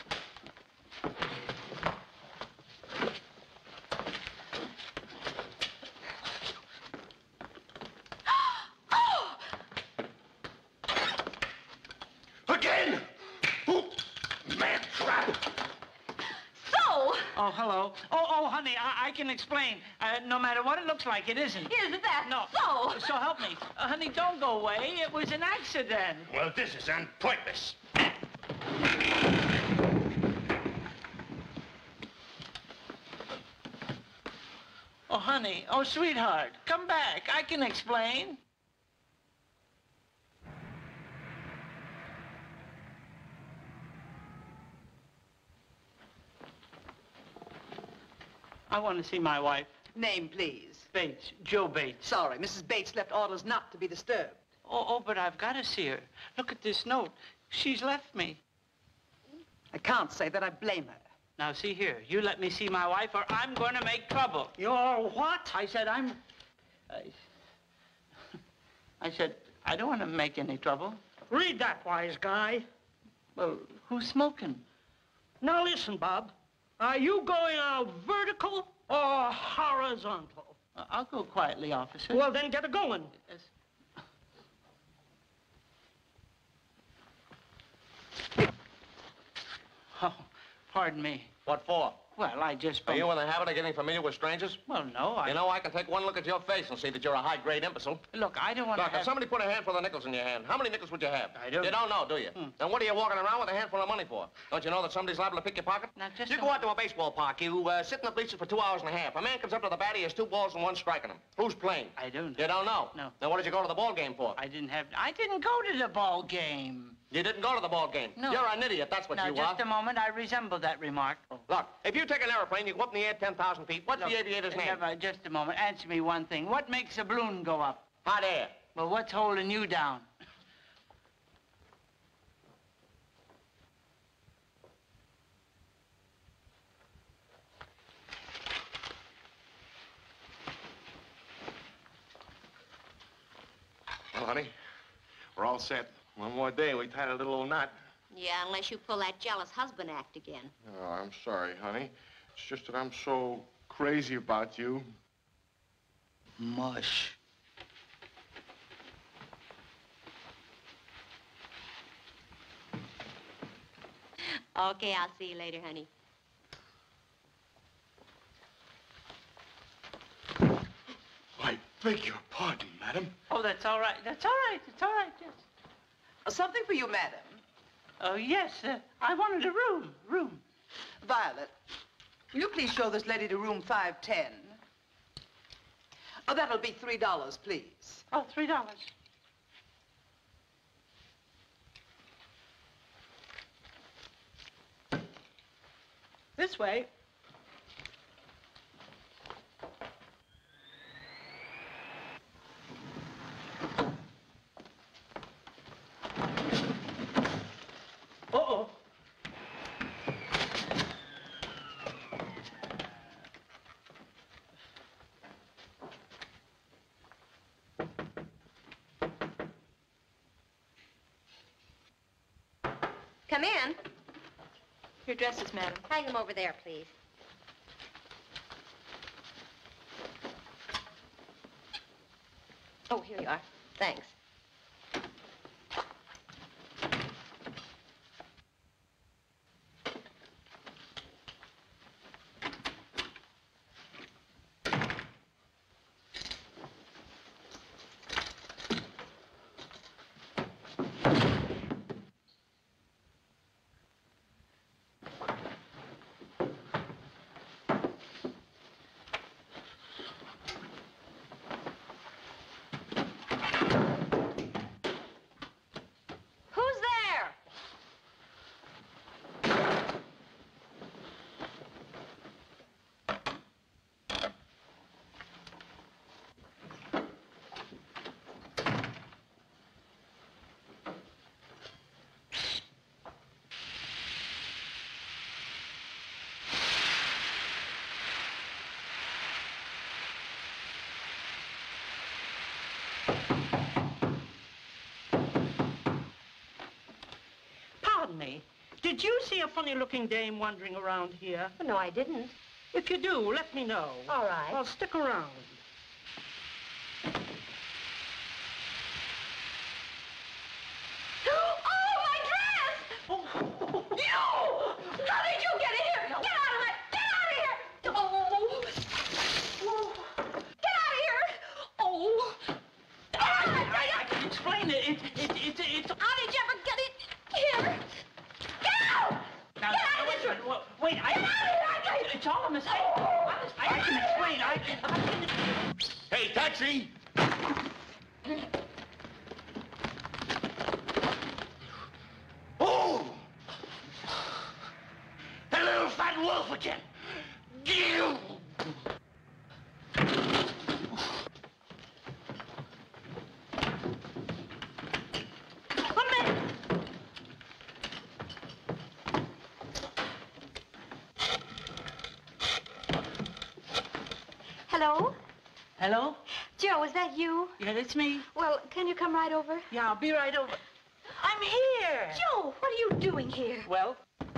Again! Oh, man trap! So, Oh, hello. Oh, oh, honey, I, I can explain. Uh, no matter what it looks like, it isn't. is that No. so? So help me. Uh, honey, don't go away. It was an accident. Well, this is on purpose. Oh, honey. Oh, sweetheart. Come back. I can explain. I want to see my wife. Name, please. Bates. Joe Bates. Sorry, Missus Bates left orders not to be disturbed. Oh, oh, but I've got to see her. Look at this note. She's left me. I can't say that I blame her. Now, see here. You let me see my wife or I'm going to make trouble. You're what? I said I'm... I, I said, I don't want to make any trouble. Read that, wise guy. Well, who's smoking? Now listen, Bob. Are you going out vertical or horizontal? Uh, I'll go quietly, officer. Well, then get a going. Yes. Oh, pardon me. What for? Well, I just... Are you in the habit of getting familiar with strangers? Well, no, I... You know, I can take one look at your face and see that you're a high-grade imbecile. Look, I don't want to Look, have... if somebody put a handful of nickels in your hand, how many nickels would you have? I don't- You don't know, do you? Hmm. Then what are you walking around with a handful of money for? Don't you know that somebody's liable to pick your pocket? Now, just You a go out to a baseball park. You uh, sit in the bleachers for two hours and a half. A man comes up to the bat. He has two balls and one striking him. Who's playing? I don't know. You don't know? No. Then what did you go to the ball game for? I didn't have... I didn't go to the ball game. You didn't go to the ball game. No. You're an idiot. That's what now, you just are. a moment. I resemble that remark. Look, if you take an aeroplane, you go up in the air ten thousand feet. What's Look, the aviator's name? never- just a moment. Answer me one thing. What makes a balloon go up? Hot air. Well, what's holding you down? Well, honey, we're all set. One more day and we tied a little old knot. Yeah, unless you pull that jealous husband act again. Oh, I'm sorry, honey. It's just that I'm so crazy about you. Mush. Okay, I'll see you later, honey. I beg your pardon, madam. Oh, that's all right. That's all right. It's all right, yes. Uh, Something for you, madam. Oh, yes. Uh, I wanted a room. Room. Violet, will you please show this lady to room five ten? Oh, that'll be three dollars, please. Oh, three dollars. This way. Uh-oh. Come in. Your dresses, madam. Hang them over there, please. Oh, here you are. Thanks. Pardon me. Did you see a funny-looking dame wandering around here? No, I didn't. If you do, let me know. All right. I'll stick around. Oh, my dress! You! How did you get in here? Get out of it! Get out of here! Oh! Get out of here! Oh! I, I, I can explain it. It, it, it, it's... How did you ever get in here? Get out! Now, Get out of wait, this wait, wait, wait, I... Get out of here! I got It's all a mistake. Honest, I, I can explain. I can... I can... Hey, taxi! Oh! That little fat wolf again. Gil! Hello? Hello? Joe, is that you? Yeah, it's me. Well, can you come right over? Yeah, I'll be right over. I'm here. Joe, what are you doing here? Well?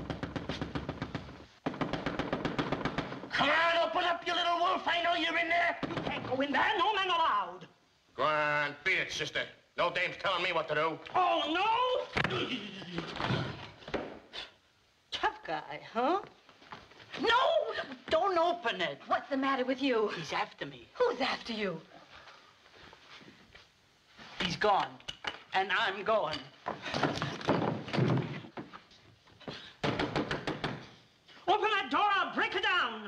Come on, open up, you little wolf. I know you're in there. You can't go in there. No man allowed. Go on, beat it, sister. No dame's telling me what to do. Oh, no? Tough guy, huh? No! Don't open it. What's the matter with you? He's after me. Who's after you? He's gone. And I'm going. Open that door, I'll break it down.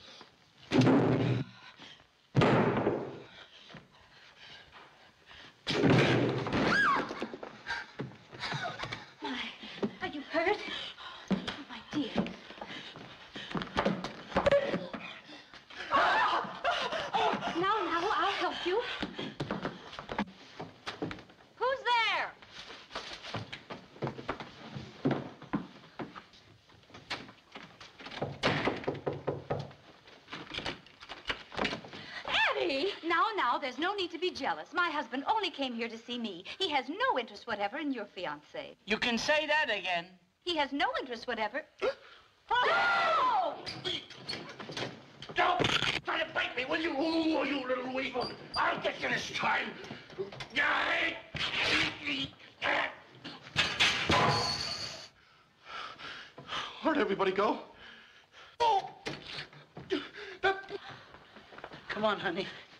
My, are you hurt? Oh, my dear. Now, now, I'll help you. Who's there? Now, there's no need to be jealous. My husband only came here to see me. He has no interest whatever in your fiancée. You can say that again. He has no interest whatever. No! Don't try to bite me, will you? Oh, you little weevil. I'll get you this time. Where'd everybody go? Come on, honey.